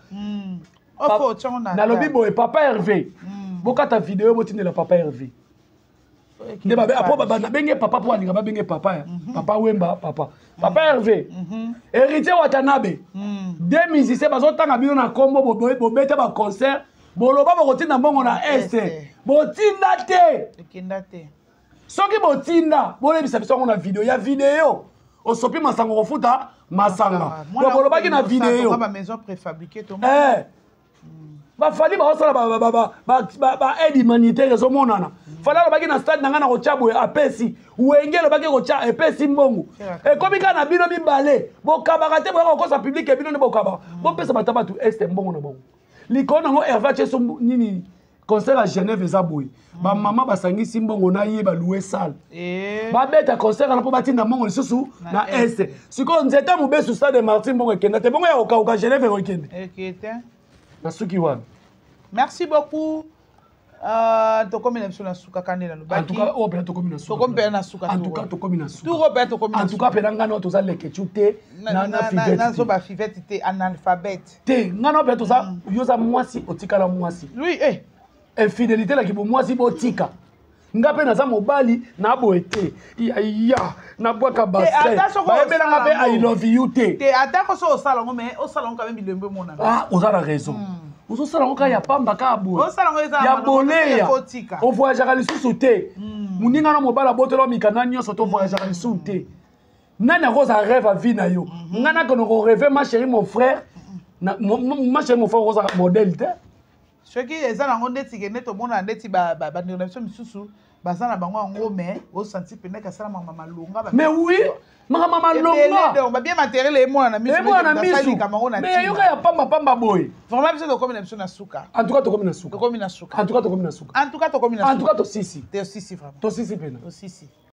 ofo tshona na lobi boye papa Hervé bokata vidéo botindela papa Hervé ne ba apo ba na benge papa po alinga ba benge papa papa Wemba papa papa Hervé héritier Watanabe deux musiciens bazotanga bino na kombo bobeta ba concert boloba bokotinda mbongo na este botinda te ekinda te soki botinda bolebisa biso ngo na video ya video osopi masango kofuta masanga bolobaki na video ba maison préfabriquée to eh bafali baosala baaide humanitaire ezomonana fali alobaki na stade na ngai na kotya boye apesi wenge alobaki kotya epesi mbongo ekomi kaka na bino mibale bokabaka te boyaka kokosa publike bino nde bokabaka bopesa bata bato este mbongo na bango likolo nango Hervé atie so nini concert à Genève eza boye bamama basangisi mbongo na ye balue sale babeta concert wana mpo batinda mbongo lisusu na este sikoyo nzete mobesu stade Martin mbongo ekenda te mbongo ya kokauka Genève ekokende nasuki wana. Merci beaucoup. Euh, to komi na biso na suka kanela lo baki. En tout cas, o pe to komi na suka. To komi pe na suka. En tout cas, to komi na suka. Tout repère to komi na suka. En tout cas, pe ngana to za leke chute na na fivete. Na so ba fivete te analphabète. Te ngana pe to za yoza mwasi otikala mwasi. Oui, eh. Infidélité la ki bo mwasi botika. Ngape na za mobali na boete. Ya ya na bwaka bassin. Ba ebela ngape I love you te. Te atako so salongo mais o salongo quand même bilembe mona. Ah, oza la raison. Ozo salongo ka ya pamba ka boye. O salongo eza ya boleya. O voyagera lisusu te. Muninga na mobala botelo mikana nyonso to voyagera lisusu te. Nani akoza rêve à vie na yo. Ngana kono ko rêver ma chérie mon frère. Ma chérie mon frère oza modèle te. Soki eza nango ndeti ke neto mona ndeti ba ba ba ndona biso misusu bazana bango ngo mais au senti pena ka sala mama malonga ba. Mais oui, mama malonga. Donc ba bien matériel e mona na misu. E mona na misu. Mais yoka ya pamba pamba boy. Vraiment biso to komi na biso na suka. En tout cas to komi na suka. To komi na suka. En tout cas to komi na suka. En tout cas to komi na suka. En tout cas to sisi. To sisi vraiment. To sisi pena. To sisi.